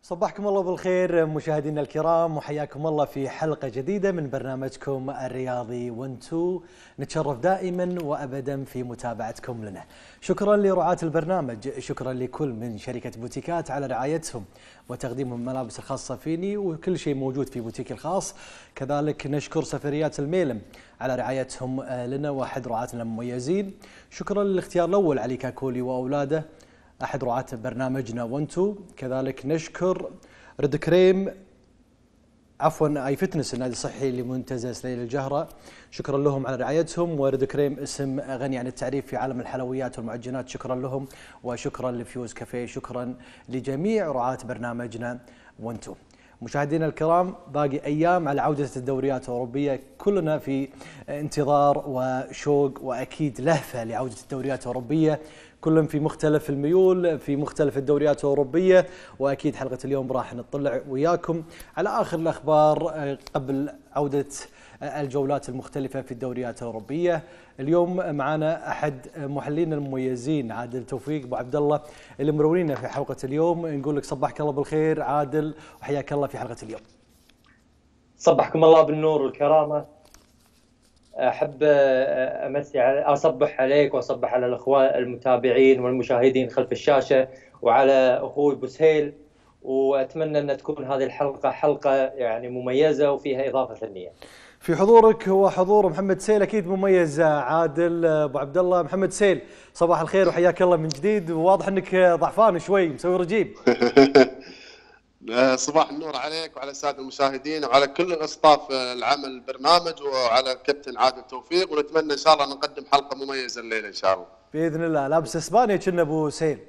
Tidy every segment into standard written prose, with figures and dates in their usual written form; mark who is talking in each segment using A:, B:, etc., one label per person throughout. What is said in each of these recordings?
A: صبحكم الله بالخير مشاهدينا الكرام، وحياكم الله في حلقة جديدة من برنامجكم الرياضي وانتو. نتشرف دائما وأبدا في متابعتكم لنا. شكرا لرعاة البرنامج، شكرا لكل من شركة بوتيكات على رعايتهم وتقديمهم الملابس الخاصة فيني وكل شيء موجود في بوتيك الخاص. كذلك نشكر سفريات الميلم على رعايتهم لنا وأحد رعاتنا المميزين. شكرا للاختيار الأول علي كاكولي وأولاده أحد رعاة برنامجنا وانتو. كذلك نشكر رد كريم اي فتنس النادي الصحي لمنتزه سليل الجهرة، شكرا لهم على رعايتهم. ورد كريم اسم غني عن التعريف في عالم الحلويات والمعجنات، شكرا لهم. وشكرا لفيوز كافيه، شكرا لجميع رعاة برنامجنا وانتو. مشاهدينا الكرام، باقي ايام على عودة الدوريات الأوروبية، كلنا في انتظار وشوق واكيد لهفة لعودة الدوريات الأوروبية، كلهم في مختلف الميول في مختلف الدوريات الأوروبية. وأكيد حلقة اليوم راح نطلع وياكم على آخر الأخبار قبل عودة الجولات المختلفة في الدوريات الأوروبية. اليوم معنا أحد محللين المميزين عادل توفيق أبو عبد الله اللي مرونينا في حلقة اليوم. نقول لك صبحك الله بالخير عادل وحياك الله في حلقة اليوم.
B: صبحكم الله بالنور والكرامة. أحب أصبح عليك وأصبح على الأخوان المتابعين والمشاهدين خلف الشاشة وعلى أخوي بوسهيل، وأتمنى أن تكون هذه الحلقة حلقة يعني مميزة وفيها إضافة فنية.
A: في حضورك وحضور محمد سيل أكيد مميز عادل أبو عبد الله. محمد سيل صباح الخير وحياك الله من جديد، وواضح أنك ضعفان شوي مسوي رجيم.
C: صباح النور عليك وعلى الساده المشاهدين وعلى كل الاصطاف العمل البرنامج وعلى الكابتن عادل توفيق، ونتمنى ان شاء الله نقدم حلقه مميزه الليله ان شاء الله
A: باذن الله. لابس اسبانيا كنا ابو سيل؟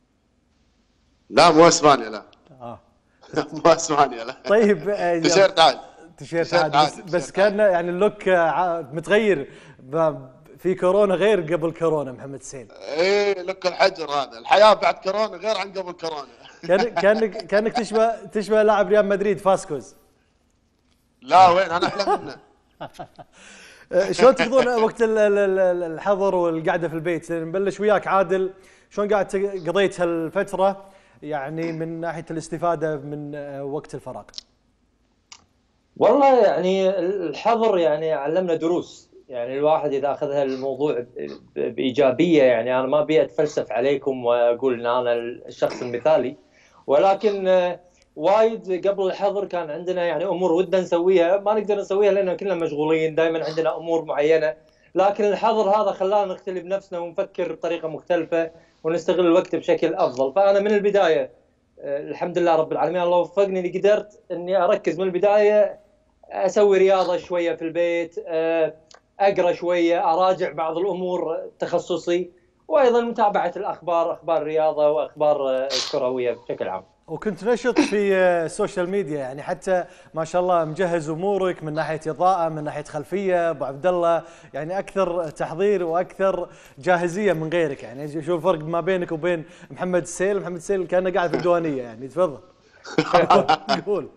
C: لا مو اسبانيا، لا مو اسبانيا لا.
A: طيب
C: تيشيرت عادي،
A: تيشيرت عادي بس كان يعني اللوك متغير في كورونا غير قبل كورونا. محمد سيل
C: ايه لوك الحجر هذا، الحياه بعد كورونا غير عن قبل كورونا.
A: كانك تشبه لاعب ريال مدريد فاسكوز.
C: لا وين، انا احلى منه.
A: شلون تقضون وقت الحظر والقعده في البيت؟ نبلش وياك عادل، شلون قاعد قضيت هالفتره يعني من ناحيه الاستفاده من وقت الفراغ؟
B: والله يعني الحظر يعني علمنا دروس، يعني الواحد اذا اخذها الموضوع بايجابيه، يعني انا ما ابي اتفلسف عليكم واقول ان انا الشخص المثالي، ولكن وايد قبل الحظر كان عندنا يعني امور ودنا نسويها ما نقدر نسويها لان كلنا مشغولين، دائما عندنا امور معينه، لكن الحظر هذا خلانا نختلي بنفسنا ونفكر بطريقه مختلفه ونستغل الوقت بشكل افضل. فانا من البدايه الحمد لله رب العالمين الله وفقني اني قدرت اني اركز من البدايه، اسوي رياضه شويه في البيت، اقرا شويه، اراجع بعض الامور تخصصي، وايضا متابعه الاخبار، اخبار الرياضه واخبار الكرويه بشكل عام.
A: وكنت نشط في السوشيال ميديا، يعني حتى ما شاء الله مجهز امورك من ناحيه اضاءه من ناحيه خلفيه ابو عبد الله، يعني اكثر تحضير واكثر جاهزيه من غيرك. يعني شو الفرق ما بينك وبين محمد السيل؟ محمد السيل كان قاعد في الديوانيه. يعني تفضل قول.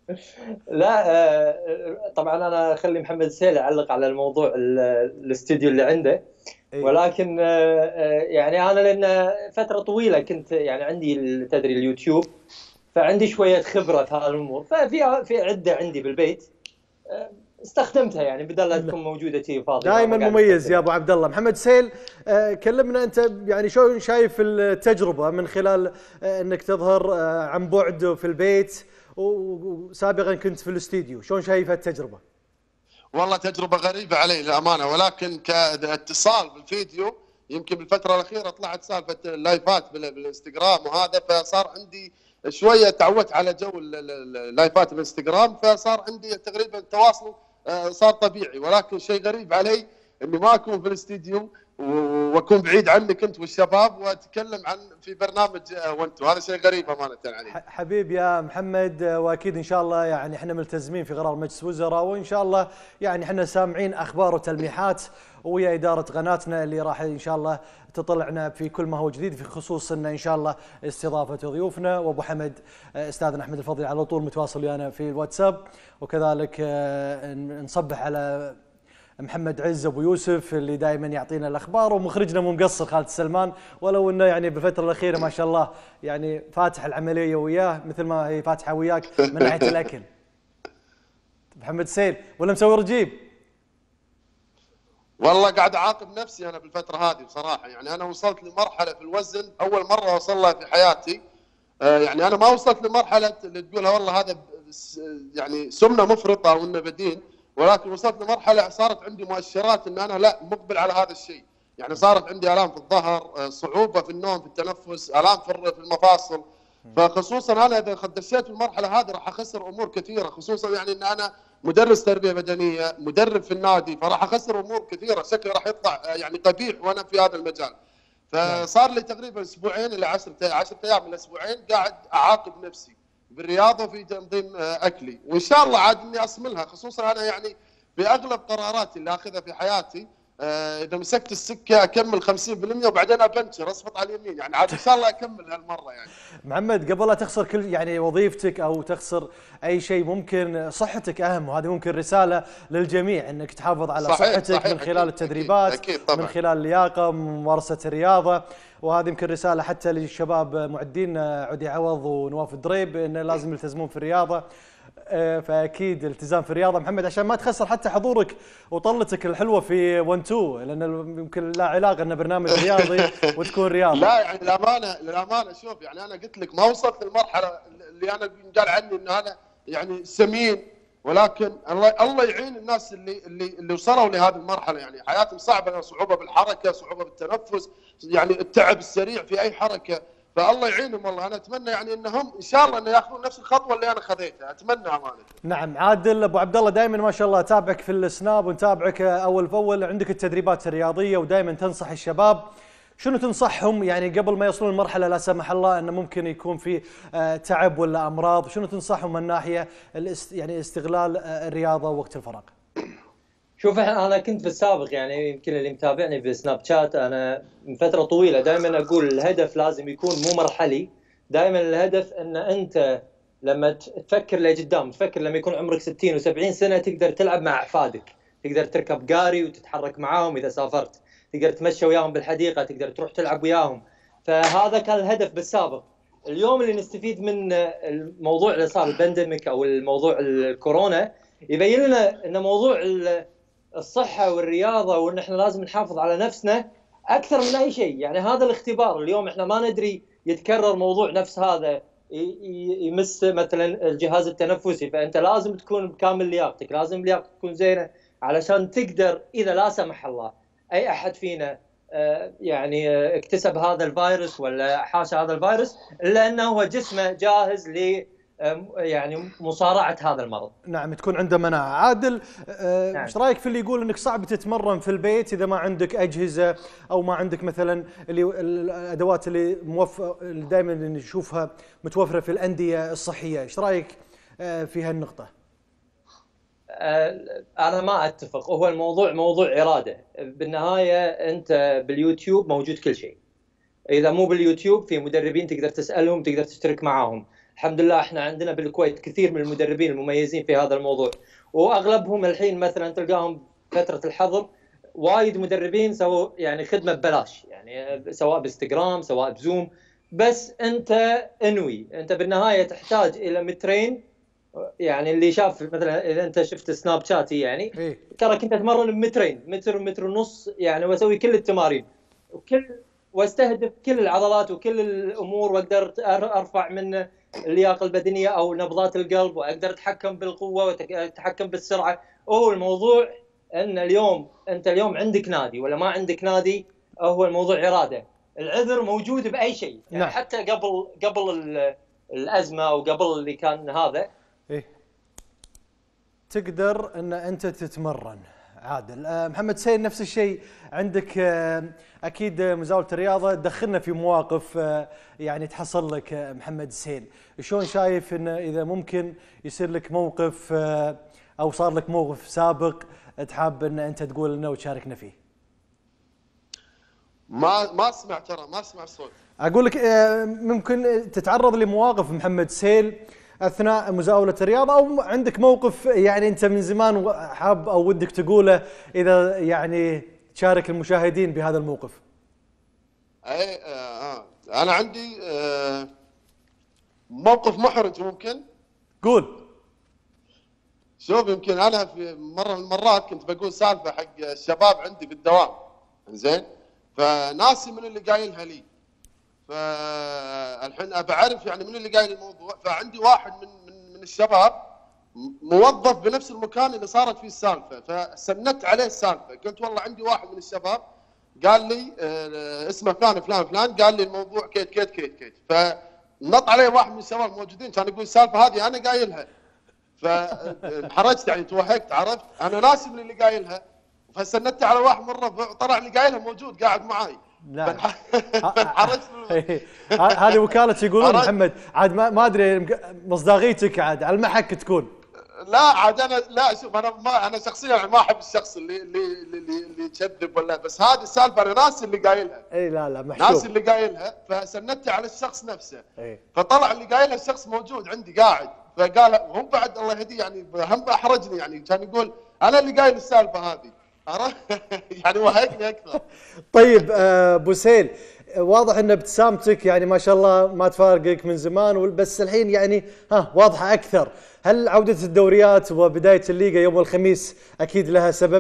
B: لا طبعا انا اخلي محمد السيل يعلق على الموضوع الاستديو اللي عنده، ولكن يعني انا لان فتره طويله كنت يعني عندي تدري اليوتيوب، فعندي شويه خبره في هذه الامور، في عده عندي بالبيت استخدمتها يعني بدل لا تكون موجوده تي فاضيه.
A: دائما مميز يا ابو عبد الله. محمد سيل كلمنا انت يعني شو شايف التجربه من خلال انك تظهر عن بعد في البيت وسابقا كنت في الاستديو، شلون شايف التجربه؟
C: والله تجربة غريبة علي للأمانة، ولكن كاتصال بالفيديو يمكن بالفترة الأخيرة طلعت سالفة اللايفات بالانستغرام وهذا، فصار عندي شوية تعودت على جو اللايفات بالانستغرام، فصار عندي تقريبا تواصل صار طبيعي. ولكن شيء غريب علي اني ما اكون في الاستديو واكون بعيد عنك انت والشباب واتكلم عن في برنامج وانتو، هذا شيء غريب امانه علي.
A: حبيب يا محمد، واكيد ان شاء الله يعني احنا ملتزمين في قرار مجلس الوزراء، وان شاء الله يعني احنا سامعين اخبار وتلميحات ويا اداره قناتنا اللي راح ان شاء الله تطلعنا في كل ما هو جديد، في خصوص ان ان شاء الله استضافه ضيوفنا. وابو حمد استاذنا احمد الفضلي على طول متواصل ويانا في الواتساب، وكذلك نصبح على محمد عز ابو يوسف اللي دائما يعطينا الاخبار، ومخرجنا مو مقصر خالد السلمان، ولو انه يعني بالفتره الاخيره ما شاء الله يعني فاتح العمليه وياه مثل ما هي فاتحه وياك من ناحيه الاكل. محمد سيل ولا مسوي رجيب؟
C: والله قاعد اعاقب نفسي انا بالفتره هذه بصراحه. يعني انا وصلت لمرحله في الوزن اول مره اوصل لها في حياتي. يعني انا ما وصلت لمرحله اللي تقولها والله هذا يعني سمنه مفرطه او انه بدين، ولكن وصلت لمرحله صارت عندي مؤشرات ان انا لا مقبل على هذا الشيء. يعني صارت عندي الام في الظهر، صعوبه في النوم، في التنفس، الام في المفاصل. فخصوصا انا اذا دشيت في المرحله هذه راح اخسر امور كثيره، خصوصا يعني ان انا مدرس تربيه بدنيه، مدرب في النادي، فراح اخسر امور كثيره، شكلي راح يطلع يعني قبيح وانا في هذا المجال. فصار لي تقريبا اسبوعين الى 10 ايام من اسبوعين قاعد اعاقب نفسي بالرياضه وفي تنظيم اكلي، وان شاء الله عاد اني اصملها. خصوصا انا يعني في اغلب قراراتي اللي اخذها في حياتي اذا مسكت السكه اكمل 50% وبعدين ابنشر اصفط على اليمين، يعني عاد ان شاء الله اكمل هالمره. يعني
A: محمد قبل لا تخسر كل يعني وظيفتك او تخسر اي شيء، ممكن صحتك اهم، وهذه ممكن رساله للجميع انك تحافظ على صحتك من خلال التدريبات،
C: أكيد طبعا.
A: من خلال اللياقه، ممارسه الرياضه. وهذه يمكن رساله حتى للشباب معدين عدي عوض ونواف الدريب انه لازم يلتزمون في الرياضه. فاكيد الالتزام في الرياضه محمد عشان ما تخسر حتى حضورك وطلتك الحلوه في 1 2، لان يمكن لا علاقه انه برنامج رياضي وتكون رياضه.
C: لا يعني للامانه شوف، يعني انا قلت لك ما وصلت للمرحله اللي انا قال عني ان انا يعني سمين، ولكن الله يعين الناس اللي وصلوا لهذه المرحله. يعني حياتهم صعبه، صعوبه بالحركه، صعوبه بالتنفس، يعني التعب السريع في اي حركه، فالله يعينهم. والله انا اتمنى يعني انهم ان شاء الله انه ياخذون نفس الخطوه اللي انا خذيتها، اتمنى امانه.
A: نعم عادل ابو عبد الله، دائما ما شاء الله اتابعك في السناب ونتابعك اول باول، عندك التدريبات الرياضيه ودائما تنصح الشباب. شنو تنصحهم يعني قبل ما يوصلون لمرحله لا سمح الله انه ممكن يكون في تعب ولا امراض؟ شنو تنصحهم من ناحيه يعني استغلال الرياضه ووقت الفراغ؟
B: شوف انا كنت في السابق، يعني يمكن اللي متابعني في سناب شات، انا من فتره طويله دائما اقول الهدف لازم يكون مو مرحلي. دائما الهدف ان انت لما تفكر لقدام، تفكر لما يكون عمرك 60 و70 سنه تقدر تلعب مع احفادك، تقدر تركب قاري وتتحرك معاهم اذا سافرت، تقدر تمشي وياهم بالحديقه، تقدر تروح تلعب وياهم. فهذا كان الهدف بالسابق. اليوم اللي نستفيد من الموضوع اللي صار البانديميك او الموضوع الكورونا يبين لنا ان موضوع الصحه والرياضه وان احنا لازم نحافظ على نفسنا اكثر من اي شيء. يعني هذا الاختبار اليوم احنا ما ندري يتكرر موضوع نفس هذا يمس مثلا الجهاز التنفسي، فانت لازم تكون بكامل لياقتك، لازم لياقتك تكون زينه علشان تقدر اذا لا سمح الله اي احد فينا يعني اكتسب هذا الفيروس ولا حاش هذا الفيروس، الا انه هو جسمه جاهز ل يعني مصارعه هذا المرض.
A: نعم تكون عنده مناعه. عادل ايش رايك في اللي يقول انك صعب تتمرن في البيت اذا ما عندك اجهزه او ما عندك مثلا اللي الادوات اللي دائما نشوفها متوفره في الانديه الصحيه؟ ايش رايك في هالنقطه؟
B: انا ما اتفق. هو الموضوع موضوع اراده بالنهايه. انت باليوتيوب موجود كل شيء، اذا مو باليوتيوب في مدربين تقدر تسالهم، تقدر تشترك معاهم. الحمد لله احنا عندنا بالكويت كثير من المدربين المميزين في هذا الموضوع، واغلبهم الحين مثلا تلقاهم فتره الحظر وايد مدربين سووا يعني خدمه ببلاش، يعني سواء بانستغرام سواء بزوم. بس انت انوي، انت بالنهايه تحتاج الى مترين. يعني اللي شاف مثلا اذا انت شفت سناب شاتي يعني ترى كنت اتمرن بمترين، متر ومتر ونص يعني، واسوي كل التمارين واستهدف كل العضلات وكل الامور، واقدر ارفع من اللياقه البدنيه او نبضات القلب، واقدر اتحكم بالقوه واتحكم بالسرعه. هو الموضوع ان اليوم انت اليوم عندك نادي ولا ما عندك نادي، هو الموضوع اراده. العذر موجود باي شيء يعني. نعم. حتى قبل الازمه او قبل اللي كان هذا
A: تقدر ان انت تتمرن. عادل محمد سيد نفس الشيء عندك، اكيد مزاوله الرياضه تدخلنا في مواقف يعني تحصل لك محمد سيل. شلون شايف ان اذا ممكن يصير لك موقف او صار لك موقف سابق تحاب ان انت تقول لنا وتشاركنا فيه؟
C: ما اسمع، ترى ما اسمع الصوت.
A: اقول لك ممكن تتعرض لمواقف محمد سيل اثناء مزاوله الرياضه، او عندك موقف يعني انت من زمان حاب او ودك تقوله اذا يعني تشارك المشاهدين بهذا الموقف؟
C: اي انا عندي موقف محرج ممكن.
A: قول.
C: شوف، يمكن انا في مره من المرات كنت بقول سالفه حق الشباب عندي في الدوام، زين، فناسي من اللي قايلها لي، فالحين ابى اعرف يعني من اللي قايل الموضوع. فعندي واحد من الشباب موظف بنفس المكان اللي صارت فيه السالفه، فسندت عليه السالفه، قلت والله عندي واحد من الشباب قال لي اسمه فلان فلان فلان، قال لي الموضوع كيت كيت كيت كيت، فنط عليه واحد من الشباب موجودين كان يقول السالفه هذه انا قايلها، فانحرجت يعني توهقت، عرفت انا ناسي من اللي قايلها، فسندت على واحد مره طلع اللي قايلها موجود قاعد معاي.
A: لا
C: انحرجت.
A: هذه وكاله يقولون محمد عاد ما ادري مصداقيتك عاد على المحك تكون.
C: لا عاد انا لا شوف، انا شخصيا ما احب الشخص اللي يكذب ولا، بس هذه السالفه انا ناسي اللي قايلها.
A: اي لا محشوف،
C: ناسي اللي قايلها، فسندت على الشخص نفسه.
A: أي.
C: فطلع اللي قايلها الشخص موجود عندي قاعد، فقال هم بعد الله يهديه يعني هم احرجني، يعني كان يقول انا اللي قايل السالفه هذه، عرفت؟ يعني وهقني اكثر.
A: طيب ابو سهيل، واضح ان ابتسامتك يعني ما شاء الله ما تفارقك من زمان، بس الحين يعني واضحه اكثر. هل عوده الدوريات وبدايه الليغا يوم الخميس اكيد لها سبب؟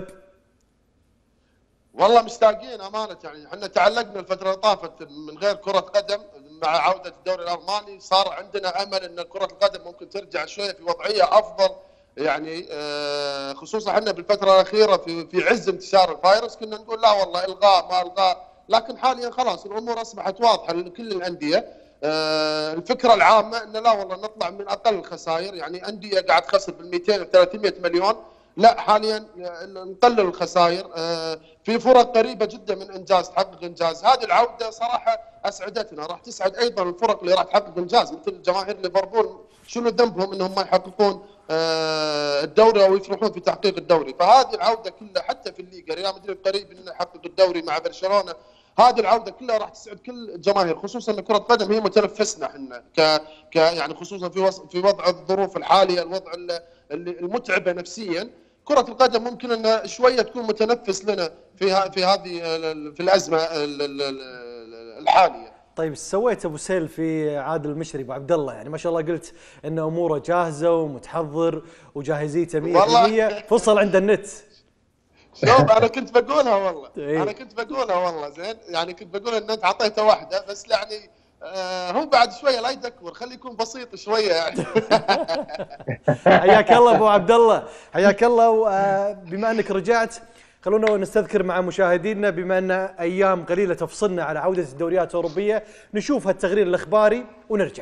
C: والله مشتاقين امانه، يعني احنا تعلقنا الفتره اللي طافت من غير كره قدم، مع عوده الدوري الالماني صار عندنا امل ان كره القدم ممكن ترجع شويه في وضعيه افضل، يعني خصوصا احنا بالفتره الاخيره في عز انتشار الفيروس كنا نقول لا والله الغاء ما الغاء، لكن حاليا خلاص الامور اصبحت واضحه لكل الانديه. الفكره العامه ان لا والله نطلع من اقل الخسائر، يعني انديه قاعد تخسر بال 200 و 300 مليون، لا حاليا نقلل الخسائر، في فرق قريبه جدا من انجاز تحقق انجاز. هذه العوده صراحه اسعدتنا، راح تسعد ايضا الفرق اللي راح تحقق انجاز مثل جماهير ليفربول، شنو ذنبهم انهم ما يحققون الدوري او يفرحون في تحقيق الدوري. فهذه العوده كلها حتى في الليغا ريال مدريد قريب انه يحقق الدوري مع برشلونه، هذه العوده كلها راح تسعد كل الجماهير، خصوصا ان كره القدم هي متنفسنا احنا يعني خصوصا في وضع الظروف الحاليه، الوضع المتعبه نفسيا، كره القدم ممكن ان شويه تكون متنفس لنا في هذه في الازمه الحاليه.
A: طيب ايش سويت ابو سهيل في عادل المشري ابو عبد الله؟ يعني ما شاء الله قلت ان اموره جاهزه ومتحضر وجاهزيته 100%، فصل عند النت.
C: شوف انا كنت بقولها والله، انا كنت بقولها والله، زين، يعني كنت بقول ان انت اعطيته واحده بس، يعني هو بعد شويه لا يدكر، خليه يكون بسيط شويه يعني.
A: حياك الله ابو عبد الله، حياك الله. وبما انك رجعت خلونا نستذكر مع مشاهدينا، بما ان ايام قليله تفصلنا على عوده الدوريات الاوروبيه، نشوف هالتقرير الاخباري ونرجع.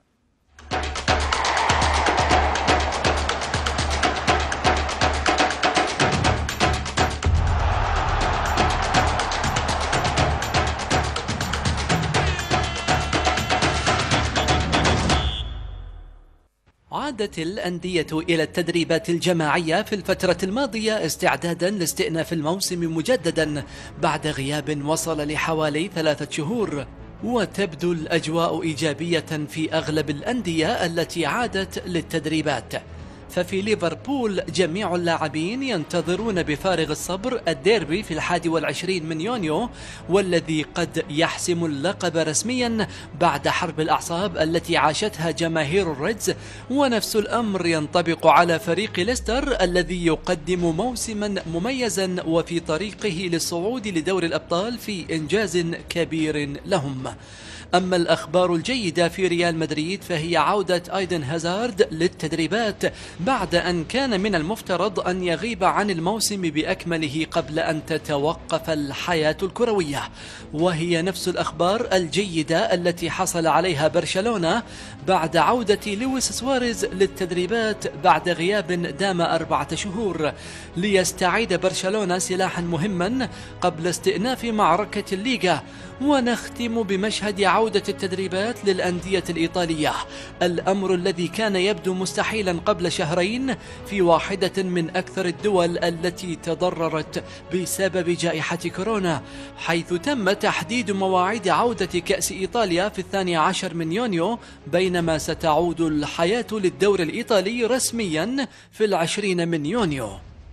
D: عادت الأندية إلى التدريبات الجماعية في الفترة الماضية استعدادا لاستئناف الموسم مجددا بعد غياب وصل لحوالي 3 شهور، وتبدو الأجواء إيجابية في أغلب الأندية التي عادت للتدريبات. ففي ليفربول جميع اللاعبين ينتظرون بفارغ الصبر الديربي في 21 من يونيو، والذي قد يحسم اللقب رسميا بعد حرب الأعصاب التي عاشتها جماهير الريدز. ونفس الأمر ينطبق على فريق ليستر الذي يقدم موسما مميزا وفي طريقه للصعود لدور الأبطال في إنجاز كبير لهم. أما الأخبار الجيدة في ريال مدريد فهي عودة ايدن هازارد للتدريبات بعد أن كان من المفترض أن يغيب عن الموسم بأكمله قبل أن تتوقف الحياة الكروية، وهي نفس الأخبار الجيدة التي حصل عليها برشلونة بعد عودة لويس سواريز للتدريبات بعد غياب دام 4 شهور، ليستعيد برشلونة سلاحا مهما قبل استئناف معركة الليغا. ونختم بمشهد عودة التدريبات للأندية الإيطالية، الأمر الذي كان يبدو مستحيلا قبل شهرين في واحدة من أكثر الدول التي تضررت بسبب جائحة كورونا، حيث تم تحديد مواعيد عودة كأس إيطاليا في 12 من يونيو، بينما ستعود الحياة للدوري الإيطالي رسميا في 20 من يونيو.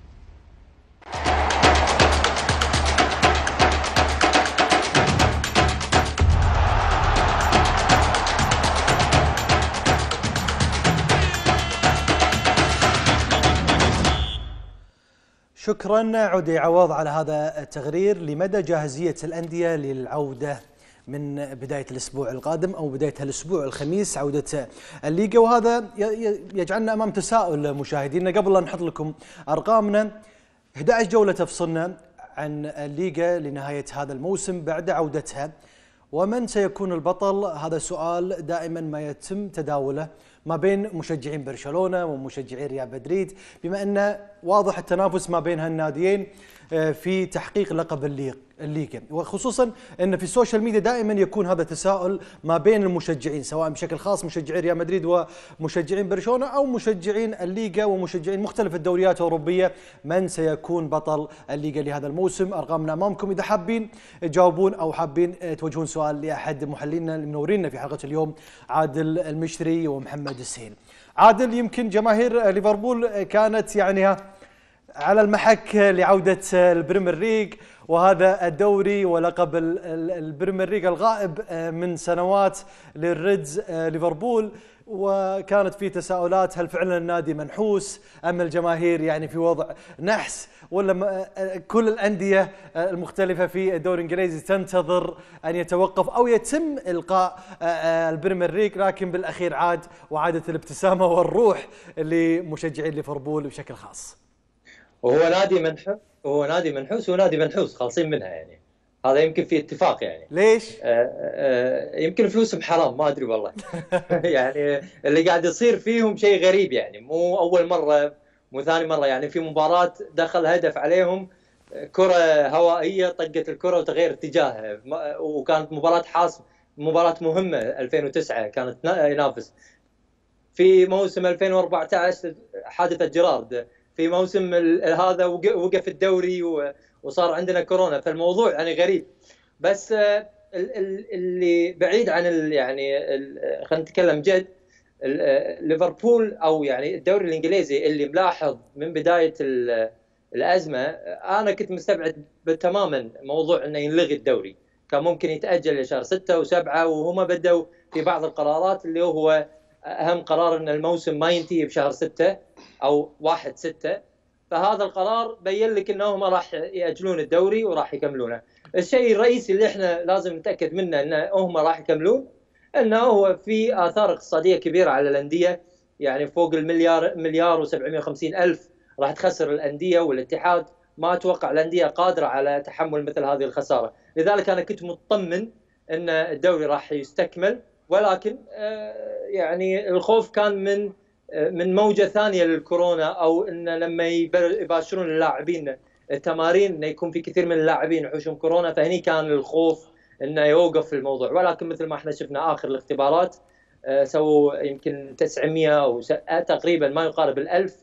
A: شكرا عودي عوض على هذا التقرير لمدى جاهزية الأندية للعودة من بداية الأسبوع القادم أو بداية الأسبوع الخميس عودة الليغا. وهذا يجعلنا أمام تساؤل مشاهدينا. قبل لا نحط لكم أرقامنا، 11 جولة تفصلنا عن الليغا لنهاية هذا الموسم بعد عودتها، ومن سيكون البطل؟ هذا سؤال دائما ما يتم تداوله ما بين مشجعين برشلونة ومشجعين ريال مدريد، بما أن واضح التنافس ما بين هالناديين في تحقيق لقب الليغا، وخصوصا أن في السوشيال ميديا دائما يكون هذا تساؤل ما بين المشجعين، سواء بشكل خاص مشجعين ريال مدريد ومشجعين برشلونة أو مشجعين الليغا ومشجعين مختلف الدوريات الأوروبية، من سيكون بطل الليغا لهذا الموسم؟ أرقامنا أمامكم، إذا حابين تجاوبون أو حابين توجهون سؤال لأحد محللنا المنورين في حلقة اليوم، عادل المشتري ومحمد السهيل. عادل، يمكن جماهير ليفربول كانت يعني على المحك لعودة البريمير ليج وهذا الدوري ولقب البريمير ليج الغائب من سنوات للريدز ليفربول، وكانت في تساؤلات: هل فعلا النادي منحوس أم الجماهير يعني في وضع نحس، ولا كل الأندية المختلفة في الدوري الإنجليزي تنتظر أن يتوقف أو يتم إلقاء البريمير ليج؟ لكن بالأخير عاد وعادت الابتسامة والروح لمشجعين ليفربول بشكل خاص.
B: وهو نادي منحوس ونادي منحوس خالصين منها، يعني هذا يمكن في اتفاق. يعني
A: ليش؟
B: يمكن فلوسهم حرام، ما ادري والله. يعني اللي قاعد يصير فيهم شيء غريب، يعني مو اول مره مو ثاني مره. يعني في مباراه دخل هدف عليهم، كره هوائيه طقت الكره وتغير اتجاهها، وكانت مباراه حاسم، مباراه مهمه 2009 كانت ينافس. في موسم 2014 حادثه جيرارد، في موسم هذا وقف الدوري وصار عندنا كورونا، فالموضوع يعني غريب. بس اللي بعيد عن يعني خلينا نتكلم جد، ليفربول او يعني الدوري الانجليزي اللي ملاحظ من بدايه الازمه، انا كنت مستبعد تماما موضوع انه ينلغي الدوري، كان ممكن يتاجل لشهر 6 و7، وهم بدوا في بعض القرارات اللي هو اهم قرار ان الموسم ما ينتهي بشهر 6 او 1/6. فهذا القرار بين لك انهم راح ياجلون الدوري وراح يكملونه. الشيء الرئيسي اللي احنا لازم نتاكد منه انه هم راح يكملون، انه هو في اثار اقتصاديه كبيره على الانديه، يعني فوق مليار و750 الف راح تخسر الانديه، والاتحاد ما اتوقع الانديه قادره على تحمل مثل هذه الخساره. لذلك انا كنت مطمن ان الدوري راح يستكمل، ولكن يعني الخوف كان من موجة ثانية للكورونا، أو إن لما يباشرون اللاعبين التمارين إنه يكون في كثير من اللاعبين يحوشون كورونا، فهني كان الخوف إنه يوقف الموضوع. ولكن مثل ما احنا شفنا آخر الاختبارات سووا يمكن 900 أو تقريبا ما يقارب 1000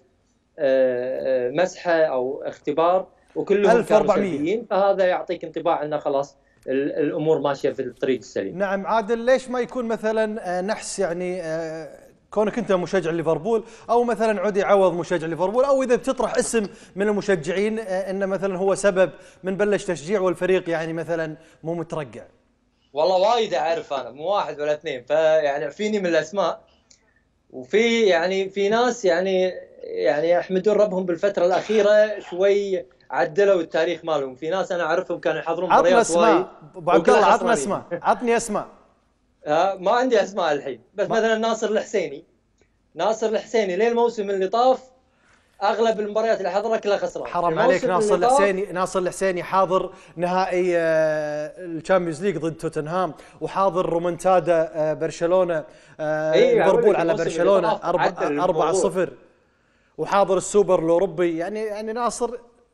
B: مسحة أو اختبار، وكلهم كانوا سلبيين، فهذا يعطيك انطباع إنه خلاص الأمور ماشية في الطريق السليم.
A: نعم عادل، ليش ما يكون مثلا نحس يعني كونك انت مشجع ليفربول او مثلا عودي عوض مشجع ليفربول، او اذا بتطرح اسم من المشجعين ان مثلا هو سبب من بلش تشجيع والفريق يعني مثلا مو مترقع؟
B: والله وايد اعرف انا، مو واحد ولا اثنين، فيعني اعفيني من الاسماء. وفي يعني في ناس يعني يحمدون ربهم بالفتره الاخيره شوي عدلوا التاريخ مالهم. في ناس انا اعرفهم كانوا يحضرون مباريات وايد.
A: ابو عبد الله عطنا اسماء، عطني اسماء.
B: ما عندي اسماء الحين، بس مثلا ناصر الحسيني ليه الموسم اللي طاف اغلب المباريات اللي حضرها كلها خسران.
A: حرام عليك، ناصر الحسيني حاضر نهائي الشامبيونز ليج ضد توتنهام، وحاضر رومنتادا برشلونه ليفربول على برشلونه 4-0، وحاضر السوبر الاوروبي. يعني ناصر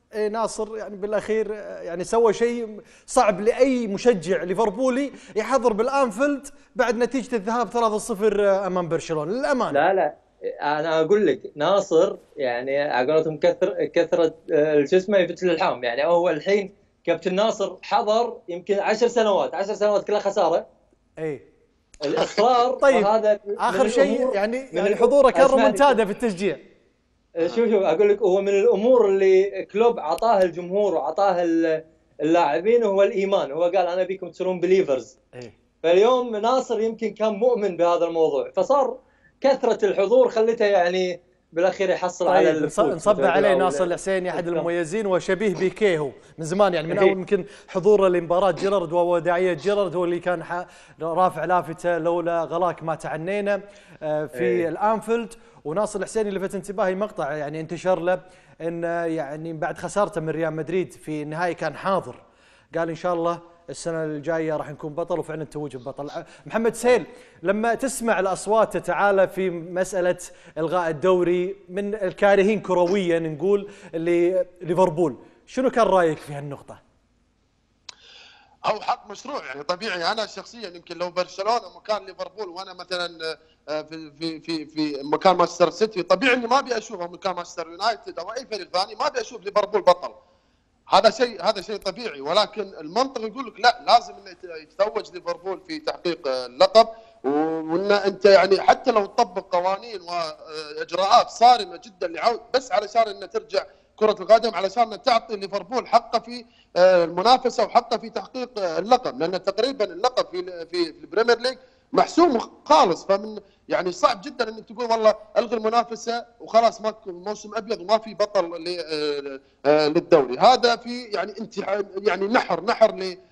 A: ناصر يعني بالاخير يعني سوى شيء صعب لاي مشجع ليفربولي يحضر بالانفيلد بعد نتيجه الذهاب 3-0 امام برشلونه للامانه.
B: لا انا اقول لك ناصر يعني على قولتهم كثره شو اسمه يفتش الالحام. يعني هو الحين كابتن ناصر حضر يمكن 10 سنوات كلها خساره.
A: اي
B: الاصرار.
A: طيب
B: هذا
A: اخر شيء يعني حضوره كان رومنتادا في التشجيع.
B: شوف اقول لك هو من الامور اللي كلوب اعطاها الجمهور وعطاها اللاعبين هو الايمان. هو قال انا بيكم تصيرون بليفرز. فاليوم ناصر يمكن كان مؤمن بهذا الموضوع، فصار كثره الحضور خلته يعني بالاخير يحصل على الفوز.
A: نصب عليه ناصر الحسيني احد المميزين وشبيه بيكيه هو من زمان، يعني من اول يمكن حضوره لمباراه جيرارد ووداعيه جيرارد هو اللي كان رافع لافته لولا غلاك ما تعنينا في الانفيلد. وناصر الحسيني لفت انتباهي مقطع يعني انتشر له ان يعني بعد خسارته من ريال مدريد في النهائي كان حاضر، قال ان شاء الله السنه الجايه راح نكون بطل، وفعلا توج ببطل. محمد سهيل، لما تسمع الاصوات تتعالى في مساله الغاء الدوري من الكارهين كرويا نقول لليفربول، شنو كان رايك في هالنقطه؟
C: او حق مشروع يعني طبيعي. انا شخصيا يمكن لو برشلونه مكان ليفربول وانا مثلا في مكان مانشستر سيتي، طبيعي اني ما ابي اشوفه مكان مانشستر يونايتد او اي فريق ثاني، ما ابي اشوف ليفربول بطل. هذا شيء طبيعي، ولكن المنطق يقول لك لا، لازم انه يتوج ليفربول في تحقيق اللقب. وان انت يعني حتى لو تطبق قوانين واجراءات صارمه جدا لعود بس علشان ان ترجع كره القدم، علشان تعطي ليفربول حقه في المنافسه وحقه في تحقيق اللقب، لان تقريبا اللقب في البريمير ليج محسوم خالص. فمن يعني صعب جدا انك تقول والله الغي المنافسه وخلاص ما موسم ابيض وما في بطل للدوري. هذا في يعني يعني نحر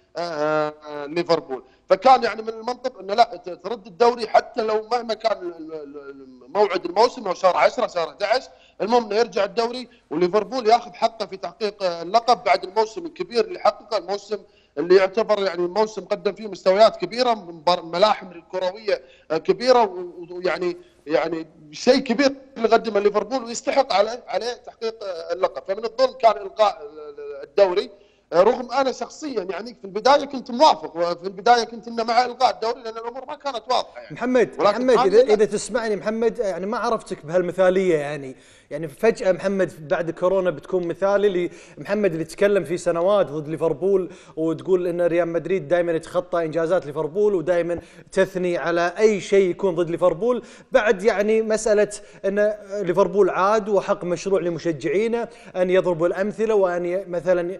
C: ليفربول. فكان يعني من المنطق انه لا، ترد الدوري حتى لو مهما كان موعد الموسم، لو شهر 10 شهر 11، المهم انه يرجع الدوري وليفربول ياخذ حقه في تحقيق اللقب بعد الموسم الكبير اللي حققه، الموسم اللي يعتبر يعني موسم قدم فيه مستويات كبيره، ملاحم الكرويه كبيره، ويعني شيء كبير اللي قدمه ليفربول ويستحق عليه تحقيق اللقب. فمن الظلم كان القاء الدوري، رغم انا شخصيا يعني في البدايه كنت موافق، وفي البدايه كنت انه مع القاء الدوري لان الامور ما كانت واضحه يعني.
A: محمد اذا تسمعني محمد، يعني ما عرفتك بهالمثاليه يعني فجأة محمد بعد كورونا بتكون مثالي لمحمد اللي تكلم في سنوات ضد ليفربول، وتقول ان ريال مدريد دائما يتخطى انجازات ليفربول ودائما تثني على اي شيء يكون ضد ليفربول. بعد يعني مسألة ان ليفربول عاد وحق مشروع لمشجعينه ان يضربوا الامثلة، وان مثلا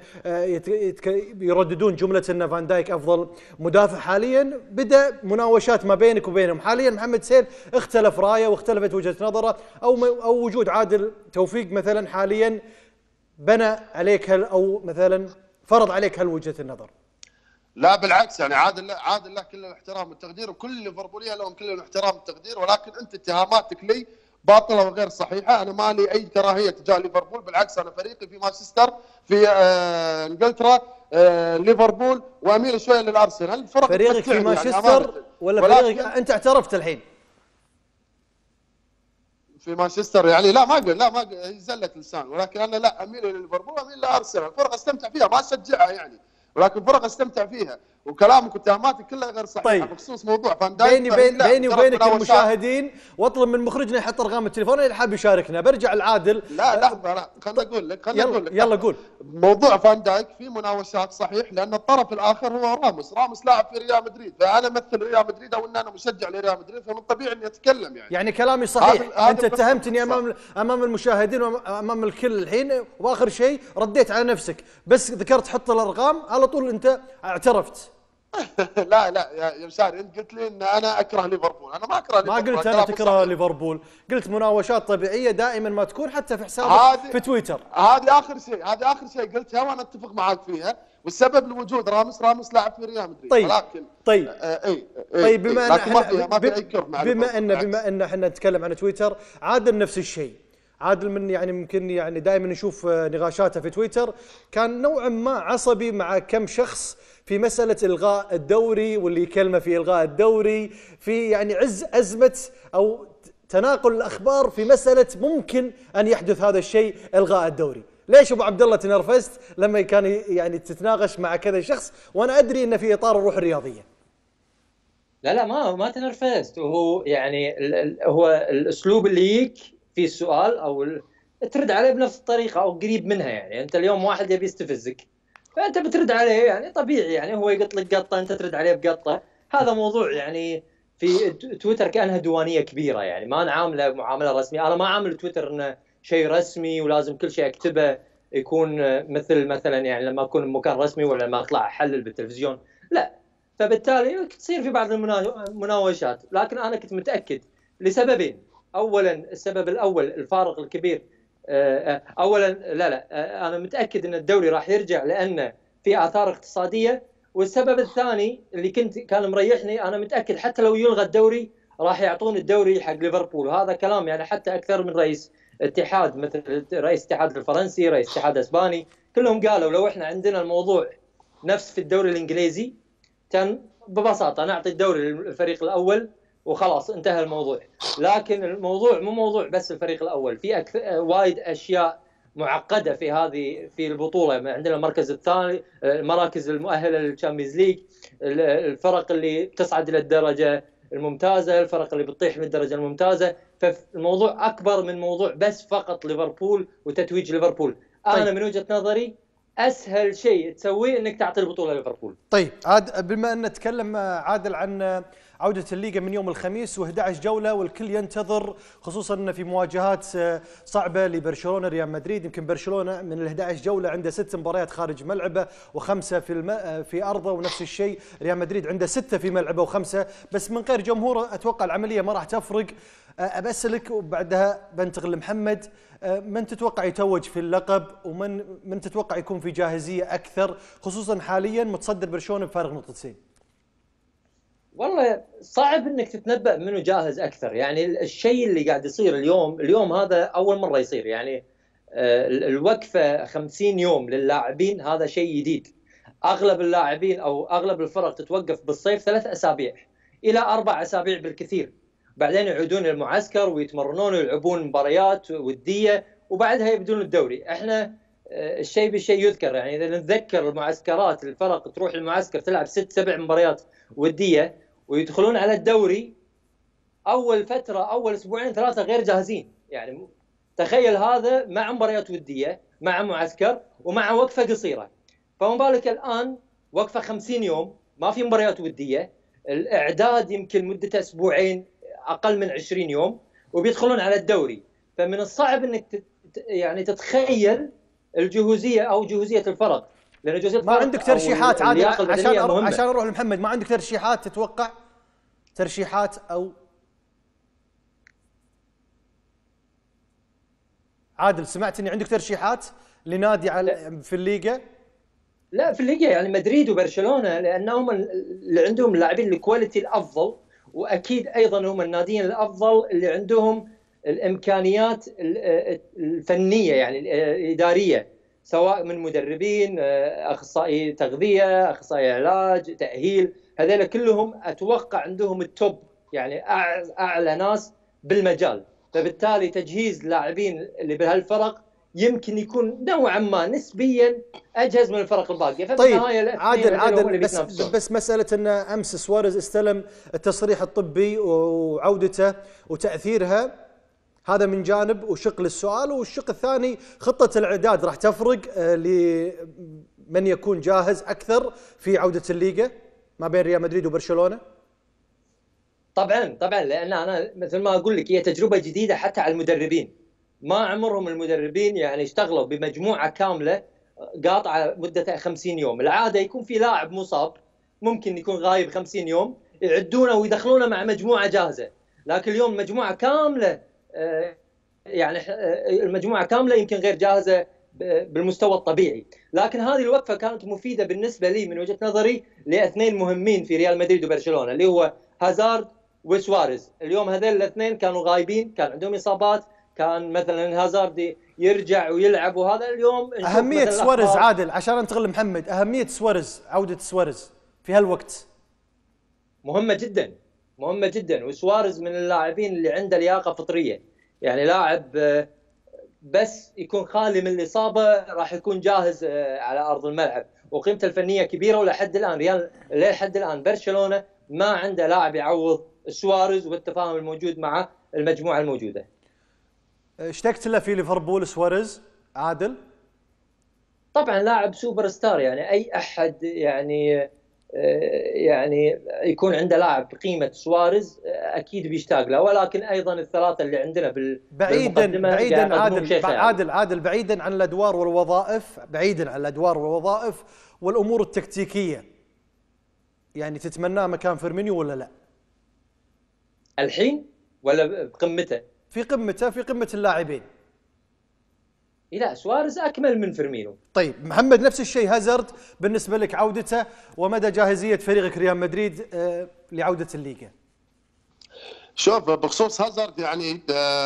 A: يرددون جملة ان فان دايك افضل مدافع حاليا، بدأ مناوشات ما بينك وبينهم. حاليا محمد سهيل اختلف رايه واختلفت وجهة نظره، او وجود عادل توفيق مثلا حاليا بنى عليك او مثلا فرض عليك وجهة النظر.
C: لا بالعكس، يعني عادل له كل الاحترام والتقدير، وكل الليفربوليه لهم كل الاحترام والتقدير، ولكن انت اتهاماتك لي باطله وغير صحيحه. انا ما لي اي كراهيه تجاه ليفربول، بالعكس انا فريقي في مانشستر في انجلترا ليفربول، واميل شويه للارسنال.
A: فريقك في مانشستر يعني ولا فريقك انت اعترفت الحين
C: في مانشستر؟ يعني لا ما اقول هي زله لسان، ولكن انا لا اميل لليفربول واميل لارسنال. فرق استمتع فيها ما اشجعها يعني، ولكن فرق استمتع فيها. وكلامك واتهاماتك كلها غير صحيحه. طيب. بخصوص موضوع فان دايك
A: بيني وبينك المشاهدين، واطلب من مخرجنا يحط ارقام التليفون اللي حاب يشاركنا. برجع العادل.
C: لا خليني اقول لك
A: يلا قول.
C: موضوع فان دايك في مناوشات صحيح، لان الطرف الاخر هو راموس لاعب في ريال مدريد، فانا امثل ريال مدريد او ان انا مشجع لريال مدريد، فمن طبيعي اني اتكلم يعني
A: كلامي صحيح. انت اتهمتني امام المشاهدين وامام الكل الحين، واخر شيء رديت على نفسك، بس ذكرت حط الارقام على طول انت اعترفت.
C: لا يا مشاري، انت قلت لي ان انا اكره ليفربول. انا ما اكره ليفربول.
A: ما قلت انا تكره ليفربول، قلت مناوشات طبيعيه دائما ما تكون حتى في حسابك في تويتر.
C: هذه اخر شيء قلتها وانا اتفق معاك فيها، والسبب لوجود راموس لاعب في ريال مدريد.
A: طيب بما ان احنا نتكلم عن تويتر، عادل نفس الشيء. عادل من يعني ممكن يعني دائما نشوف نقاشاته في تويتر، كان نوعا ما عصبي مع كم شخص في مسألة إلغاء الدوري، واللي يكلمه في إلغاء الدوري في يعني عز أزمة أو تناقل الأخبار في مسألة ممكن أن يحدث هذا الشيء إلغاء الدوري. ليش ابو عبد الله تنرفزت لما كان يعني تتناقش مع كذا شخص وانا ادري انه في اطار الروح الرياضيه؟
B: لا ما تنرفزت، وهو يعني هو الاسلوب اللي يجيك في السؤال او ترد عليه بنفس الطريقه او قريب منها. يعني انت اليوم واحد يبي يستفزك فانت بترد عليه يعني طبيعي، يعني هو يقط لك قطه انت ترد عليه بقطه. هذا موضوع يعني في تويتر كانها ديوانيه كبيره، يعني ما نعامله معامله رسميه. انا ما عامل تويتر انه شيء رسمي ولازم كل شيء اكتبه يكون مثلا يعني لما اكون بمكان رسمي ولا لما اطلع احلل بالتلفزيون، لا. فبالتالي تصير في بعض المناوشات، لكن انا كنت متاكد لسببين. اولا السبب الاول الفارق الكبير، اولا لا انا متاكد ان الدوري راح يرجع لانه في اثار اقتصاديه. والسبب الثاني اللي كان مريحني، انا متاكد حتى لو يلغى الدوري راح يعطون الدوري حق ليفربول. وهذا كلام يعني حتى اكثر من رئيس اتحاد، مثل رئيس الاتحاد الفرنسي، رئيس الاتحاد الاسباني، كلهم قالوا لو احنا عندنا الموضوع نفس في الدوري الانجليزي كان ببساطه نعطي الدوري للفريق الاول وخلاص انتهى الموضوع. لكن الموضوع مو موضوع بس الفريق الاول، في وايد اشياء معقده في البطوله. عندنا المركز الثاني، المراكز المؤهله للتشامبيونز ليج، الفرق اللي بتصعد الى الدرجه الممتازه، الفرق اللي بتطيح من الدرجه الممتازه. فالموضوع اكبر من موضوع بس فقط ليفربول وتتويج ليفربول. انا من وجهه نظري اسهل شيء تسويه انك تعطي البطوله ليفربول.
A: طيب عاد بما ان نتكلم عادل عن عودة الليغا من يوم الخميس و11 جولة والكل ينتظر، خصوصا أن في مواجهات صعبة لبرشلونة ريال مدريد. يمكن برشلونة من ال11 جولة عنده 6 مباريات خارج ملعبه و5 في أرضه، ونفس الشيء ريال مدريد عنده 6 في ملعبه و5 بس من غير جمهوره. أتوقع العملية ما راح تفرق. أبسلك وبعدها بنتقل لمحمد، من تتوقع يتوج في اللقب ومن تتوقع يكون في جاهزية أكثر، خصوصا حاليا متصدر برشلونة بفارق نقطتين؟
B: والله صعب انك تتنبأ منه جاهز اكثر. يعني الشيء اللي قاعد يصير اليوم هذا اول مره يصير. يعني الوقفه 50 يوم للاعبين هذا شيء جديد. اغلب اللاعبين او اغلب الفرق تتوقف بالصيف 3 أسابيع الى 4 أسابيع بالكثير، بعدين يعودون المعسكر ويتمرنون ويلعبون مباريات وديه وبعدها يبدون الدوري. احنا الشيء بالشيء يذكر. يعني اذا نتذكر المعسكرات، الفرق تروح المعسكر تلعب 6-7 مباريات وديه ويدخلون على الدوري اول فتره، اول اسبوعين 3 غير جاهزين. يعني تخيل هذا مع مباريات وديه مع معسكر ومع وقفه قصيره. فما بالك الان وقفه 50 يوم ما في مباريات وديه، الاعداد يمكن مدته اسبوعين اقل من 20 يوم وبيدخلون على الدوري. فمن الصعب انك يعني تتخيل الجهوزيه او جهوزيه الفرق، لان جهوزيه
A: ما عندك ترشيحات عادل عشان اروح لمحمد؟ ما عندك ترشيحات تتوقع؟ ترشيحات او عادل سمعت اني عندك ترشيحات لنادي في الليغا؟
B: لا في الليغا يعني مدريد وبرشلونه، لانهم اللي عندهم اللاعبين الكواليتي الافضل، واكيد ايضا هم الناديين الافضل اللي عندهم الامكانيات الفنيه يعني الاداريه، سواء من مدربين، اخصائي تغذيه، اخصائي علاج، تاهيل. هذول كلهم اتوقع عندهم التوب، يعني اعلى ناس بالمجال. فبالتالي تجهيز لاعبين اللي بهالفرق يمكن يكون نوعا ما نسبيا اجهز من الفرق الباقيه.
A: طيب عادل بس مساله ان امس سواريز استلم التصريح الطبي وعودته وتاثيرها، هذا من جانب وشق للسؤال، والشق الثاني خطه الاعداد راح تفرق لمن يكون جاهز اكثر في عوده الليغا ما بين ريال مدريد وبرشلونه.
B: طبعا لان انا مثل ما اقول لك هي تجربه جديده حتى على المدربين. ما عمرهم المدربين يعني اشتغلوا بمجموعه كامله قاطعه مدتها 50 يوم. العاده يكون في لاعب مصاب ممكن يكون غايب 50 يوم يعدونه ويدخلونه مع مجموعه جاهزه، لكن اليوم مجموعه كامله يعني المجموعه كامله يمكن غير جاهزه بالمستوى الطبيعي. لكن هذه الوقفه كانت مفيده بالنسبه لي من وجهه نظري لاثنين مهمين في ريال مدريد وبرشلونه، اللي هو هازارد وسواريز. اليوم هذول الاثنين كانوا غايبين، كان عندهم اصابات، كان مثلا هازارد يرجع ويلعب، وهذا اليوم
A: اهميه سواريز عادل عشان انتقل لمحمد. اهميه سواريز، عوده سواريز في هالوقت
B: مهمه جدا. وسواريز من اللاعبين اللي عنده لياقه فطريه، يعني لاعب بس يكون خالي من الاصابه راح يكون جاهز على ارض الملعب، وقيمته الفنيه كبيره. ولحد الان لحد الان برشلونه ما عنده لاعب يعوض سواريز، والتفاهم الموجود مع المجموعه الموجوده.
A: اشتقت له في ليفربول سواريز عادل؟
B: طبعا لاعب سوبر ستار، يعني اي احد يعني يكون عنده لاعب بقيمه سواريز اكيد بيشتاق له. ولكن ايضا الثلاثه اللي عندنا
A: بعيدا عادل بعيدا عن الادوار والوظائف والامور التكتيكيه، يعني تتمناه مكان فيرمينيو ولا لا؟
B: الحين ولا بقمته؟
A: في قمه اللاعبين.
B: لا، سواريز اكمل من فيرمينو.
A: طيب محمد، نفس الشيء هازارد بالنسبه لك، عودته ومدى جاهزيه فريقك ريال مدريد لعوده الليغا؟
C: شوف بخصوص هازارد، يعني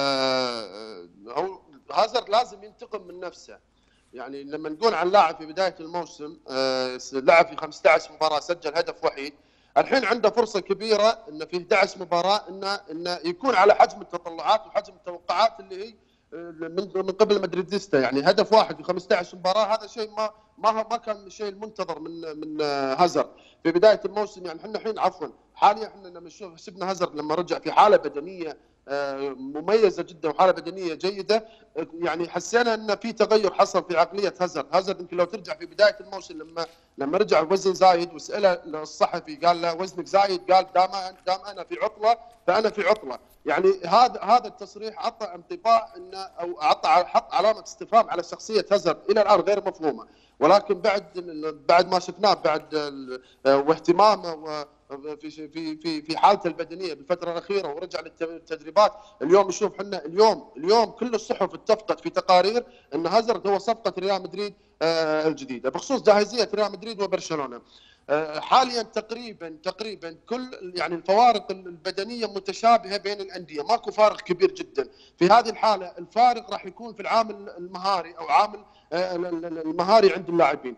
C: هازارد لازم ينتقم من نفسه. يعني لما نقول عن لاعب في بدايه الموسم لعب في 15 مباراه سجل هدف وحيد، الحين عنده فرصه كبيره انه في 11 مباراه انه يكون على حجم التطلعات وحجم التوقعات اللي هي من قبل مدريديستا. يعني هدف واحد في 15 مباراه، هذا شيء ما كان شيء المنتظر من هازارد في بدايه الموسم. يعني احنا الحين حاليا احنا لما نشوف حسبنا هازارد لما رجع في حاله بدنيه مميزه جدا وحاله بدنيه جيده، يعني حسينا ان في تغير حصل في عقليه هازارد يمكن لو ترجع في بدايه الموسم لما رجع وزن زايد وساله الصحفي قال له وزنك زايد، قال دام انا في عطله فانا في عطله. يعني هذا التصريح اعطى انطباع انه او حط علامه استفهام على شخصيه هازارد الى الان غير مفهومه. ولكن بعد ما شفناه واهتمامه في حالته البدنيه بالفتره الاخيره ورجع للتدريبات، اليوم نشوف احنا اليوم كل الصحف اتفقت في تقارير ان هازارد هو صفقه ريال مدريد الجديده. بخصوص جاهزيه ريال مدريد وبرشلونه، حاليا تقريبا كل يعني الفوارق البدنيه متشابهه بين الانديه، ماكو فارق كبير جدا. في هذه الحاله الفارق راح يكون في العامل المهاري او عامل المهاري عند اللاعبين.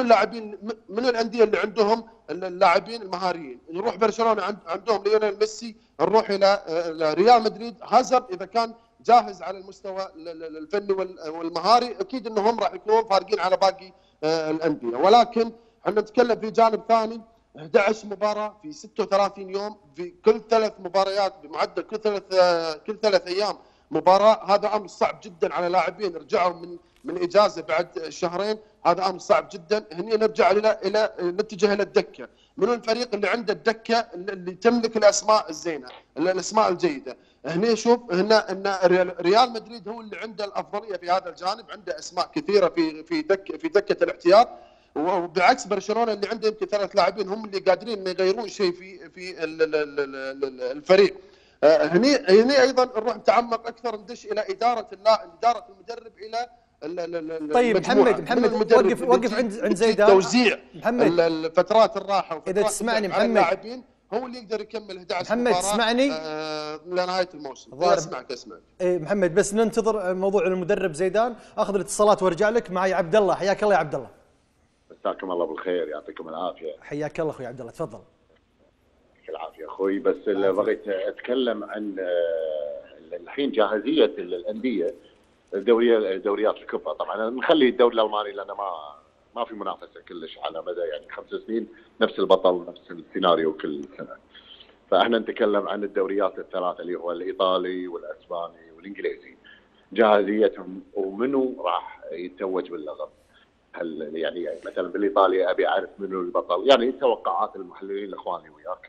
C: من الانديه اللي عندهم اللاعبين المهاريين؟ نروح برشلونه عندهم ليونيل ميسي، نروح الى ريال مدريد هازارد. اذا كان جاهز على المستوى الفني والمهاري اكيد انهم راح يكونوا فارقين على باقي الانديه. ولكن احنا نتكلم في جانب ثاني، 11 مباراه في 36 يوم، في كل 3 مباريات بمعدل كل 3 ايام مباراه. هذا امر صعب جدا على لاعبين رجعوا من اجازه بعد شهرين، هذا امر صعب جدا. هني نرجع نتجه الى الدكه. من الفريق اللي عنده الدكه اللي تملك الاسماء الزينه، الاسماء الجيده؟ هنا شوف ان ريال مدريد هو اللي عنده الافضليه في هذا الجانب، عنده اسماء كثيره في دكه الاحتياط، وبعكس برشلونه اللي عنده يمكن 3 لاعبين هم اللي قادرين يغيرون شيء في الفريق. هني ايضا نروح نتعمق اكثر، ندش الى اداره المدرب الى
A: طيب محمد وقف عند زيدان.
C: توزيع الفترات الراحه
A: اذا تسمعني محمد،
C: اللاعبين هو اللي يقدر يكمل 11
A: محمد تسمعني
C: لنهايه الموسم. اسمعك
A: إيه محمد، بس ننتظر موضوع المدرب زيدان. اخذ الاتصالات وارجع لك. معي عبد الله، حياك الله يا عبد الله.
E: مساكم الله بالخير، يعطيكم العافيه.
A: حياك الله اخوي عبد الله، تفضل.
E: يعطيك العافيه اخوي. بس اللي بغيت اتكلم عن الحين جاهزيه الانديه الدوريات الكبرى. طبعا نخلي الدوري الالماني لانه ما في منافسه كلش على مدى يعني 5 سنين، نفس البطل نفس السيناريو كل سنه. فاحنا نتكلم عن الدوريات الثلاثه اللي هو الايطالي والاسباني والانجليزي، جاهزيتهم ومنو راح يتوج باللقب. هل يعني مثلا بالايطالي ابي اعرف منو البطل، يعني توقعات المحللين اخواني وياك.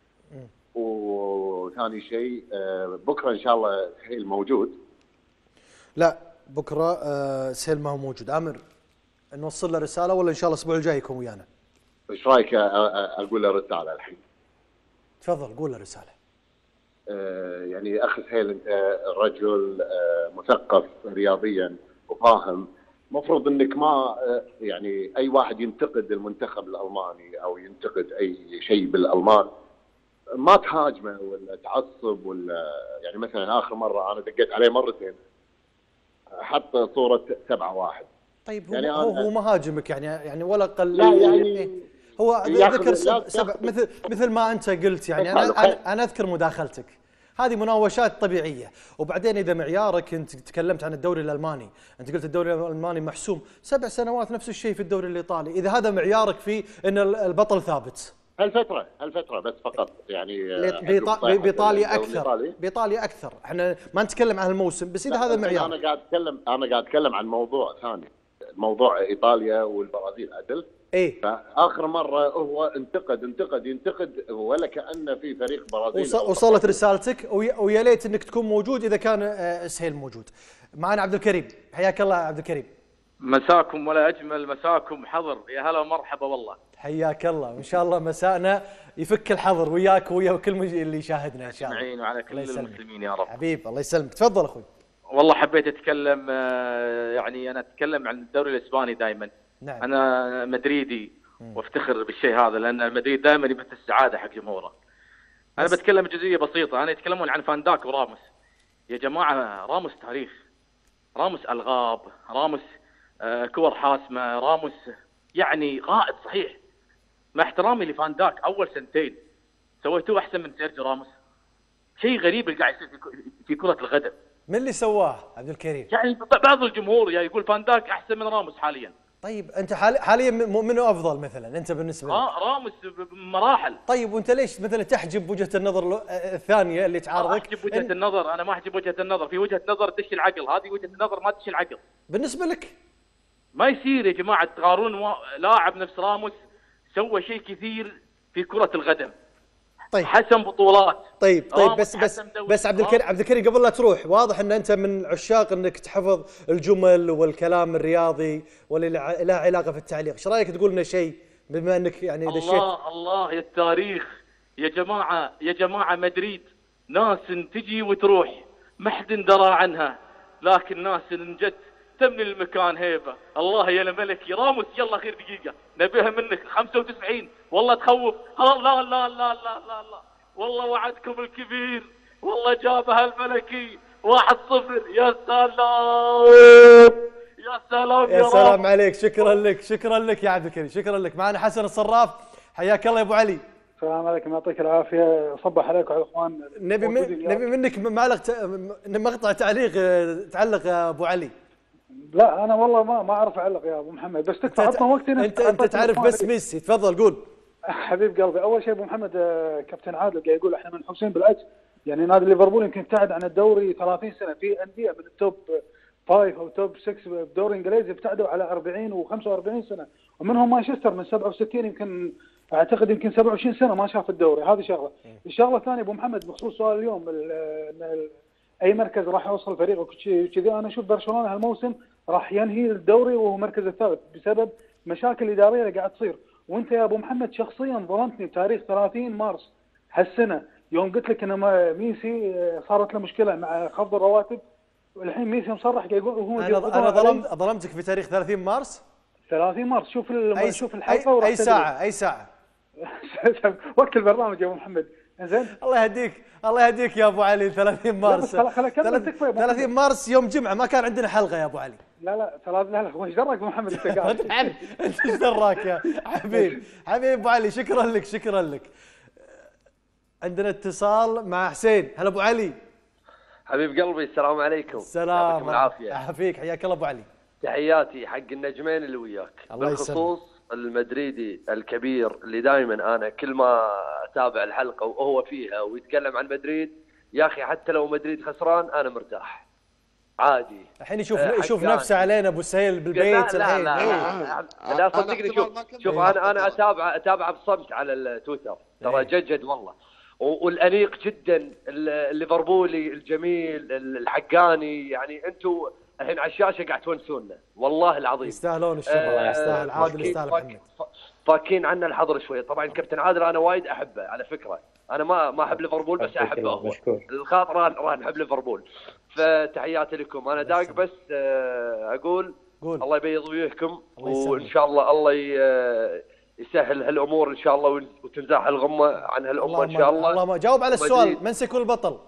E: وثاني شيء بكره ان شاء الله سهيل موجود.
A: لا بكره سهيل ما هو موجود. عامر نوصل له رساله ولا ان شاء الله الاسبوع الجاي يكون ويانا؟
E: ايش رايك اقول له رساله الحين؟
A: تفضل قول له رساله.
E: يعني اخ سهيل انت رجل مثقف رياضيا وفاهم، مفروض انك ما يعني اي واحد ينتقد المنتخب الالماني او ينتقد اي شيء بالالمان ما تهاجمه ولا تعصب ولا يعني مثلا اخر مره انا دقيت عليه مرتين حط صوره 7-1.
A: طيب يعني هو ما هاجمك يعني ولا قل.
E: لا يعني
A: هو ذكر مثل ما انت قلت. يعني انا اذكر مداخلتك. هذه مناوشات طبيعيه. وبعدين اذا معيارك انت تكلمت عن الدوري الالماني، انت قلت الدوري الالماني محسوم 7 سنوات، نفس الشيء في الدوري الايطالي، اذا هذا معيارك في ان البطل ثابت.
E: هالفتره بس فقط يعني.
A: بايطاليا اكثر، بايطاليا اكثر، احنا ما نتكلم عن الموسم بس اذا هذا معيار.
E: انا قاعد اتكلم عن موضوع ثاني، موضوع ايطاليا والبرازيل عدل.
A: ايه،
E: فاخر مره هو ينتقد ولا كانه في فريق برازيلي.
A: وصلت رسالتك، ويا ليت انك تكون موجود اذا كان سهيل موجود. معنا عبد الكريم، حياك الله عبد الكريم.
F: مساكم ولا اجمل مساكم حضر، يا هلا ومرحبا والله.
A: حياك الله، وان شاء الله مساءنا يفك الحظر وياك ويا كل اللي يشاهدنا ان شاء الله.
F: اجمعين وعلى كل المسلمين يا رب.
A: حبيب الله يسلمك، تفضل اخوي.
F: والله حبيت اتكلم، يعني انا اتكلم عن الدوري الاسباني دائما.
A: نعم.
F: انا مدريدي وافتخر بالشيء هذا، لان مدريد دائما يبث السعاده حق جمهوره. انا بتكلم بجزئيه بسيطه، انا يتكلمون عن فانداك وراموس. يا جماعه راموس تاريخ، راموس الغاب، راموس كور حاسمه، راموس يعني قائد صحيح. مع احترامي لفانداك، اول سنتين سويتوه احسن من سيرجيو راموس. شيء غريب اللي قاعد يصير في كره القدم.
A: من اللي سواه عبد الكريم؟
F: يعني بعض الجمهور يعني يقول فانداك احسن من راموس حاليا.
A: طيب انت حاليا منو افضل مثلا انت بالنسبه لك؟
F: راموس بمراحل.
A: طيب وانت ليش مثلا تحجب وجهه النظر الثانيه اللي تعارضك؟
F: احجب وجهه النظر؟ انا ما احجب وجهه النظر، في وجهه نظر تدش العقل، هذه وجهه النظر ما تدش العقل.
A: بالنسبه لك
F: ما يصير يا جماعه تقارنون لاعب نفس راموس سوى شيء كثير في كره القدم.
A: طيب
F: حسم بطولات.
A: طيب بس عبد الكريم قبل لا تروح، واضح ان انت من عشاق انك تحفظ الجمل والكلام الرياضي واللي له علاقه في التعليق، ايش رايك تقول لنا شيء بما انك يعني دشيت؟
F: الله يا التاريخ يا جماعه مدريد ناس تجي وتروح ما حد درى عنها، لكن ناس جت تملي المكان هيبه. الله يا الملك يا راموس، يلا خير دقيقه نبيها منك 95 والله تخوف. لا لا لا لا لا لا والله وعدكم الكبير، والله جابها الملكي 1-0. يا سلام يا سلام
A: يا سلام عليك. شكرا لك يا عبد الكريم، شكرا لك. معنا حسن الصراف، حياك الله يا ابو علي.
G: السلام عليكم، يعطيك العافيه، صبح عليك وعلى الاخوان.
A: نبي منك مقطع تعليق تعلق يا ابو علي.
G: لا انا والله ما اعرف اعلق يا ابو محمد، بس تكفى عطنا وقتنا.
A: انت تعرف بس ميسي، تفضل قول.
G: حبيب قلبي، اول شيء ابو محمد، كابتن عادل قاعد يقول احنا منحوسين بالعجز. يعني نادي ليفربول يمكن ابتعد عن الدوري 30 سنه، في انديه من التوب 5 او توب 6 بالدوري الانجليزي ابتعدوا على 40 و45 سنه، ومنهم مانشستر من 67 يمكن اعتقد يمكن 27 سنه ما شاف الدوري. هذه شغله. الشغله الثانيه ابو محمد بخصوص سؤال اليوم، اي مركز راح يوصل فريقه كذي، انا اشوف برشلونه هالموسم راح ينهي الدوري وهو المركز الثالث بسبب مشاكل اداريه اللي قاعد تصير. وانت يا ابو محمد شخصيا ظلمتني بتاريخ 30 مارس هالسنه يوم قلت لك ان ميسي صارت له مشكله مع خفض الرواتب، والحين ميسي مصرح قاعد يقول هو
A: انا ظلمتك في تاريخ 30 مارس.
G: 30 مارس شوف الحلقه
A: اي ساعه
G: وقت البرنامج يا ابو محمد. زين
A: الله يهديك يا ابو علي. 30 مارس 30 مارس يوم جمعه ما كان عندنا حلقه يا ابو علي.
G: لا هو ايش دراك ابو محمد انت قاعد؟
A: انت ايش دراك يا حبيب ابو علي. شكرا لك. عندنا اتصال مع حسين. هلا ابو علي.
H: حبيب قلبي، السلام عليكم.
A: السلام،
H: يعطيكم العافيه.
A: يحفيك، حياك الله ابو علي.
H: تحياتي حق النجمين اللي وياك، بالخصوص المدريدي الكبير اللي دائما انا كل ما اتابع الحلقه وهو فيها ويتكلم عن مدريد، يا اخي حتى لو مدريد خسران انا مرتاح عادي.
A: الحين يشوف نفسه علينا ابو سهيل بالبيت.
H: لا صدقني. شوف انا اتابع بصمت على التويتر، ترى جد والله. والانيق جدا الليفربولي الجميل الحقاني، يعني انتم الحين على الشاشه قاعد تونسونا والله العظيم.
A: يستاهلون الشغل، يستاهل عادل، يستاهل محمد.
H: فاكين عنا الحظر شويه. طبعا كابتن عادل انا وايد احبه على فكره، انا ما احب ليفربول بس احبه هو الخاطر راح نحب ليفربول. فتحياتي لكم. انا داق بس اقول الله يبيض وجوهكم، وان شاء الله يسهل هالامور ان شاء الله، وتنزاح الغمه عن هالامه ان شاء الله.
A: الله جاوب على السؤال، من سيكون البطل؟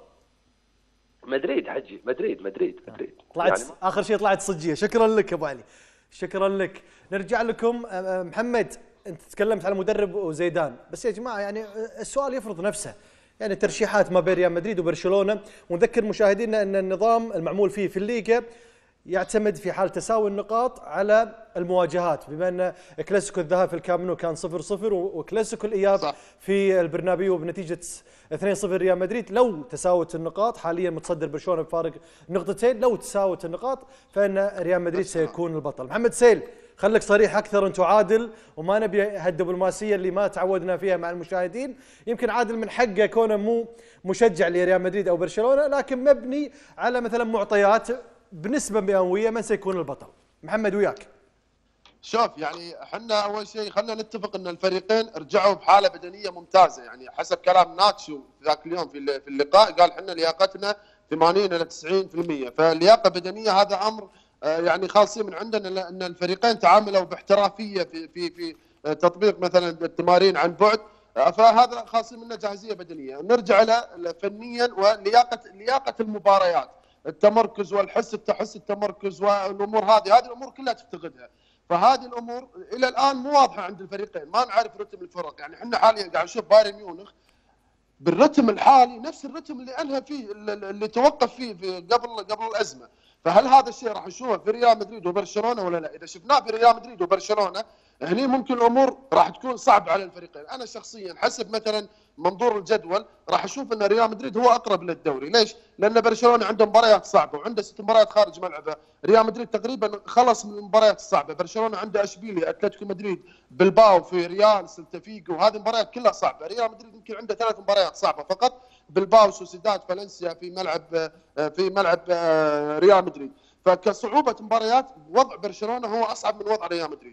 H: مدريد حجي، مدريد.
A: طلعت يعني اخر شيء طلعت صجيه. شكرا لك ابو علي، شكرا لك. نرجع لكم. محمد، انت تكلمت على مدرب وزيدان، بس يا جماعه يعني السؤال يفرض نفسه. يعني ترشيحات ما بين ريال مدريد وبرشلونة. ونذكر مشاهدينا أن النظام المعمول فيه في الليغا يعتمد في حال تساوي النقاط على المواجهات، بما أن كلاسيكو الذهاب في الكامب نو كان 0-0 وكلاسيكو الإياب في البرنابيو بنتيجة 2-0 ريال مدريد. لو تساوت النقاط، حاليا متصدر برشلونة بفارق نقطتين، لو تساوت النقاط فإن ريال مدريد سيكون البطل. محمد سيل، خليك صريح أكثر، أنت عادل وما نبي هالدبلوماسية اللي ما تعودنا فيها مع المشاهدين. يمكن عادل من حقه كونه مو مشجع لريال مدريد أو برشلونة، لكن مبني على مثلا معطيات بنسبة مئوية من سيكون البطل. محمد وياك.
C: شوف يعني احنا اول شيء خلينا نتفق ان الفريقين رجعوا بحاله بدنيه ممتازه، يعني حسب كلام ناتشو ذاك اليوم في اللقاء قال احنا لياقتنا 80 الى 90%، فاللياقه بدنيه هذا امر يعني خاصين من عندنا، ان الفريقين تعاملوا باحترافيه في تطبيق مثلا التمارين عن بعد، فهذا خاصين منه جاهزيه بدنيه. نرجع له فنيا ولياقه المباريات، التمركز والحس التمركز والامور هذه الامور كلها تفتقدها. فهذه الامور الى الان مو واضحه عند الفريقين، ما نعرف رتم الفرق. يعني احنا حاليا قاعد نشوف بايرن ميونخ بالرتم الحالي نفس الرتم اللي انهى فيه اللي توقف فيه في قبل الازمه. فهل هذا الشيء راح نشوفه في ريال مدريد وبرشلونه ولا لا؟ اذا شفناه في ريال مدريد وبرشلونه هني ممكن الامور راح تكون صعبه على الفريقين. انا شخصيا حسب مثلا منظور الجدول راح اشوف ان ريال مدريد هو اقرب للدوري. ليش؟ لان برشلونه عنده مباريات صعبه وعنده 6 مباريات خارج ملعبه، ريال مدريد تقريبا خلص من المباريات الصعبه، برشلونه عنده اشبيليا، اتلتيكو مدريد، بلباو، في ريال، سلتا فيجو، وهذه المباريات كلها صعبه. ريال مدريد يمكن عنده 3 مباريات صعبه فقط، بلباو، سوسيداد، فالنسيا في ملعب ريال مدريد. فكصعوبه مباريات وضع برشلونه هو اصعب من وضع ريال مدريد.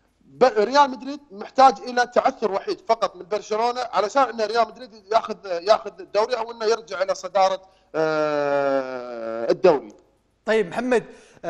C: ريال مدريد محتاج الى تعثر وحيد فقط من برشلونه علشان ان ريال مدريد ياخذ الدوري او انه يرجع الى صداره الدوري.
A: طيب محمد،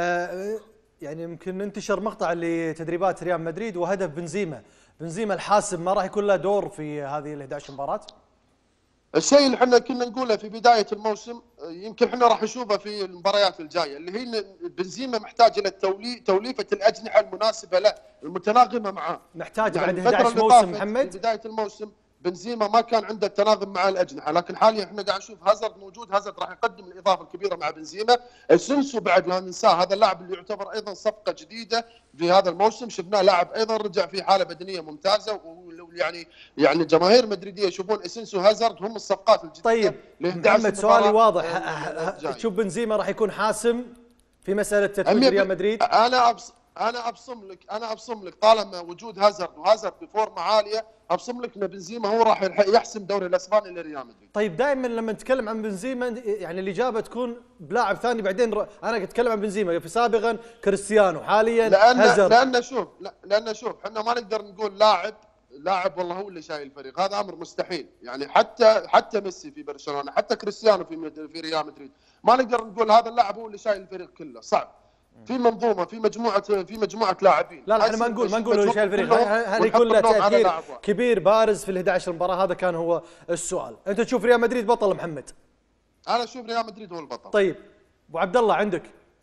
A: يعني يمكن انتشر مقطع لتدريبات ريال مدريد وهدف بنزيما الحاسم، ما راح يكون له دور في هذه ال 11 مباراه؟
C: الشيء اللي احنا كنا نقوله في بدايه الموسم يمكن احنا راح نشوفه في المباريات الجايه، اللي هي بنزيما محتاج الى توليفه الاجنحه المناسبه له المتناغمه معاه.
A: محتاج
C: يعني
A: بعد 11 موسم محمد.
C: في بدايه الموسم بنزيما ما كان عنده التناغم مع الاجنحه، لكن حاليا احنا قاعد نشوف هازارد موجود، هازارد راح يقدم الاضافه الكبيره مع بنزيما. اسينسيو بعد لا ننساه، هذا اللاعب اللي يعتبر ايضا صفقه جديده في هذا الموسم، شفناه لاعب ايضا رجع في حاله بدنيه ممتازه، يعني جماهير مدريديه يشوفون اسينسيو وهازارد هم الصفقات الجديده.
A: طيب محمد سؤالي واضح، تشوف بنزيما راح يكون حاسم في مساله تتويج ريال مدريد؟
C: انا ابصم لك طالما وجود هازارد بفورمه عاليه، ابصم لك ان بنزيما هو راح يحسم دوري الاسباني لريال مدريد.
A: طيب دائما لما نتكلم عن بنزيما يعني الاجابه تكون بلاعب ثاني، بعدين انا اتكلم عن بنزيما في سابقا كريستيانو، حاليا هازارد.
C: لان شوف احنا ما نقدر نقول لاعب والله هو اللي شايل الفريق، هذا امر مستحيل. يعني حتى ميسي في برشلونه، حتى كريستيانو في ريال مدريد، ما نقدر نقول هذا اللاعب هو اللي شايل الفريق كله، صعب. في منظومه، في مجموعه لاعبين.
A: لا احنا ما نقول هو شايل الفريق، هل يكون له تاثير كبير بارز في ال 11 مباراه؟ هذا كان هو السؤال. انت تشوف ريال مدريد بطل محمد؟
C: انا اشوف ريال مدريد هو البطل.
A: طيب ابو عبد الله عندك؟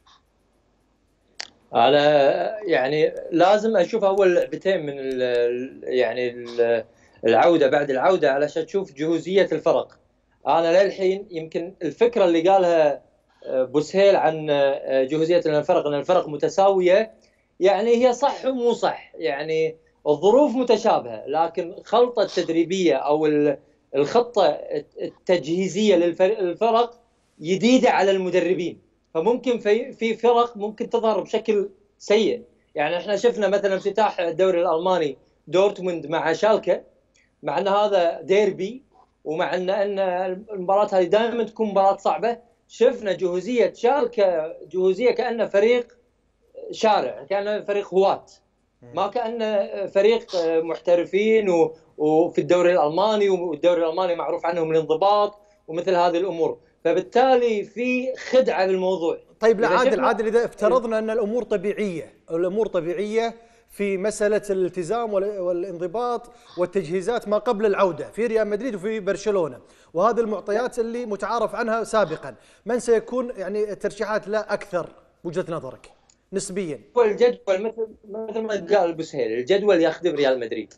B: انا يعني لازم اشوف اول لعبتين من العوده بعد العوده علشان تشوف جهوزيه الفرق. انا للحين يمكن الفكره اللي قالها بوسهيل عن جهوزيه الفرق ان الفرق متساويه، يعني هي صح ومو صح، يعني الظروف متشابهه، لكن خلطه التدريبيه او الخطه التجهيزيه للفرق جديده على المدربين، فممكن في فرق ممكن تظهر بشكل سيء. يعني احنا شفنا مثلا افتتاح الدوري الالماني دورتموند مع شالكه، مع ان هذا ديربي ومع ان المباراه هذه دائما تكون مباراه صعبه، شفنا جهوزيه شالكه جهوزيه كانه فريق شارع، كانه فريق هواة، ما كانه فريق محترفين وفي الدوري الالماني، والدوري الالماني معروف عنهم الانضباط ومثل هذه الامور، فبالتالي في خدعه بالموضوع.
A: طيب لا عادل اذا افترضنا ان الامور طبيعيه في مساله الالتزام والانضباط والتجهيزات ما قبل العوده في ريال مدريد وفي برشلونه، وهذه المعطيات اللي متعارف عنها سابقا، من سيكون يعني ترشيحات لا اكثر وجهه نظرك نسبيا؟
B: الجدول مثل ما قال بوسهيل، الجدول يخدم ريال مدريد،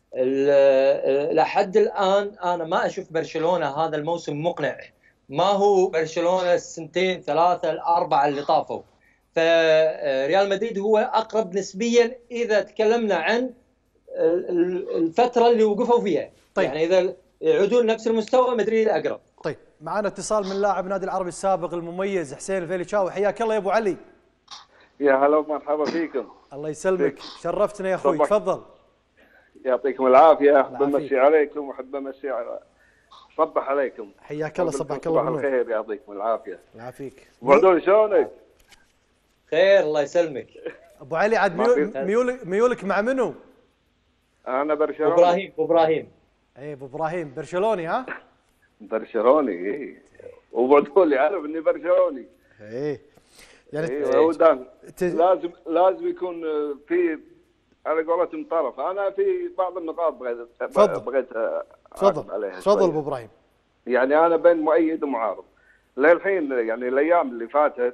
B: لحد الان انا ما اشوف برشلونه هذا الموسم مقنع، ما هو برشلونه السنتين 3 4 اللي طافوا. فريال مدريد هو اقرب نسبيا اذا تكلمنا عن الفتره اللي وقفوا فيها. طيب. يعني اذا يعودون نفس المستوى مدريد اقرب.
A: طيب معنا اتصال من لاعب النادي العربي السابق المميز حسين الفيليشاوي، حياك الله يا ابو علي.
I: يا هلا ومرحبا فيكم.
A: الله يسلمك، شرفتنا يا اخوي، تفضل.
I: يعطيكم العافيه، احب امسي عليكم واحب امسي على صبح عليكم.
A: حياك الله، صبحك الله بالنور.
I: صباح الخير، يعطيكم العافيه.
A: يعافيك.
I: ابو عدول شلونك؟
B: خير الله يسلمك.
A: ابو علي عاد ميولك مع منو؟
I: انا برشلوني.
B: ابو ابراهيم.
A: اي ابو ابراهيم برشلوني ها؟
I: برشلوني اي. وابو عدول يعرف اني برشلوني.
A: اي
I: يعني لازم يكون في على قولتهم طرف. انا في بعض النقاط بغيت
A: تفضل عليها. تفضل ابو ابراهيم.
I: يعني انا بين مؤيد ومعارض للحين. يعني الايام اللي فاتت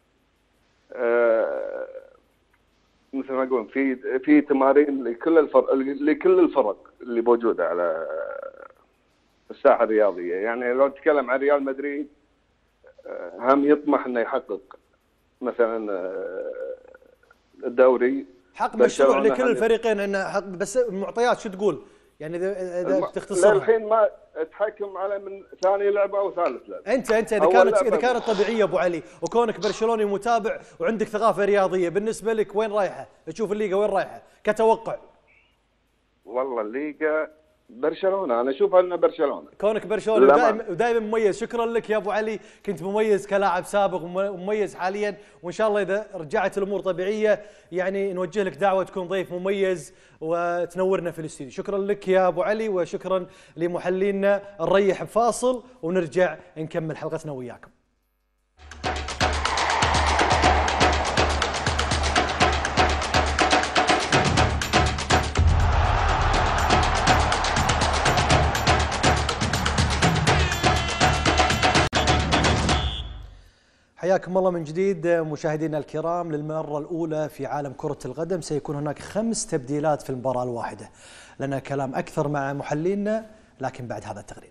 I: مثل ما اقول في تمارين لكل الفرق اللي موجوده على الساحه الرياضيه. يعني لو نتكلم عن ريال مدريد هم يطمح انه يحقق مثلا الدوري،
A: حق مشروع لكل الفريقين انه حق. بس المعطيات شو تقول؟ يعني اذا بتختصرها.
I: للحين ما تحكم على من ثاني لعبه او ثالث لعبه.
A: انت اذا كانت طبيعيه ابو علي، وكونك برشلوني متابع وعندك ثقافه رياضيه، بالنسبه لك وين رايحه؟ تشوف الليغا وين رايحه كتوقع؟
I: والله الليغا برشلونه، انا اشوف انه برشلونه.
A: كونك برشلوني ودائما مميز، شكرا لك يا ابو علي، كنت مميز كلاعب سابق ومميز حاليا، وان شاء الله اذا رجعت الامور طبيعيه يعني نوجه لك دعوه تكون ضيف مميز وتنورنا في الاستديو. شكرا لك يا ابو علي، وشكرا لمحللينا. نريح بفاصل ونرجع نكمل حلقتنا وياكم. حياكم الله من جديد مشاهدينا الكرام. للمرة الأولى في عالم كرة القدم سيكون هناك 5 تبديلات في المباراة الواحدة. لنا كلام أكثر مع محللينا لكن بعد هذا التقرير.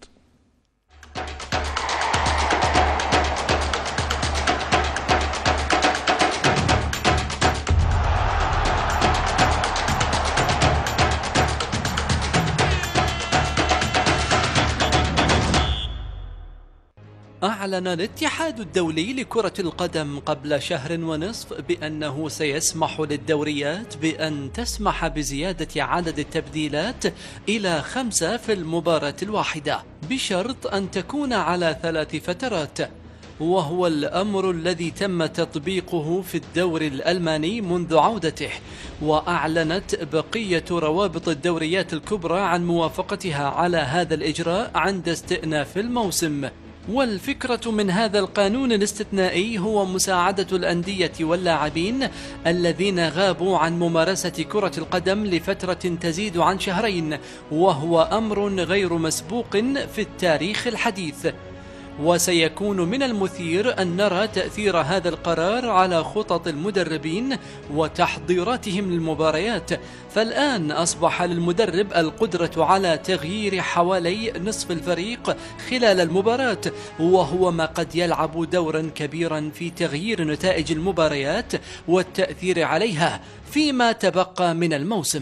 D: أعلن الاتحاد الدولي لكرة القدم قبل شهر ونصف بأنه سيسمح للدوريات بأن تسمح بزيادة عدد التبديلات إلى 5 في المباراة الواحدة، بشرط أن تكون على 3 فترات، وهو الأمر الذي تم تطبيقه في الدوري الألماني منذ عودته. وأعلنت بقية روابط الدوريات الكبرى عن موافقتها على هذا الإجراء عند استئناف الموسم. والفكرة من هذا القانون الاستثنائي هو مساعدة الأندية واللاعبين الذين غابوا عن ممارسة كرة القدم لفترة تزيد عن 2 شهر، وهو أمر غير مسبوق في التاريخ الحديث. وسيكون من المثير أن نرى تأثير هذا القرار على خطط المدربين وتحضيراتهم للمباريات. فالآن أصبح للمدرب القدرة على تغيير حوالي نصف الفريق خلال المباراة، وهو ما قد يلعب دورا كبيرا في تغيير نتائج المباريات والتأثير عليها فيما تبقى من الموسم.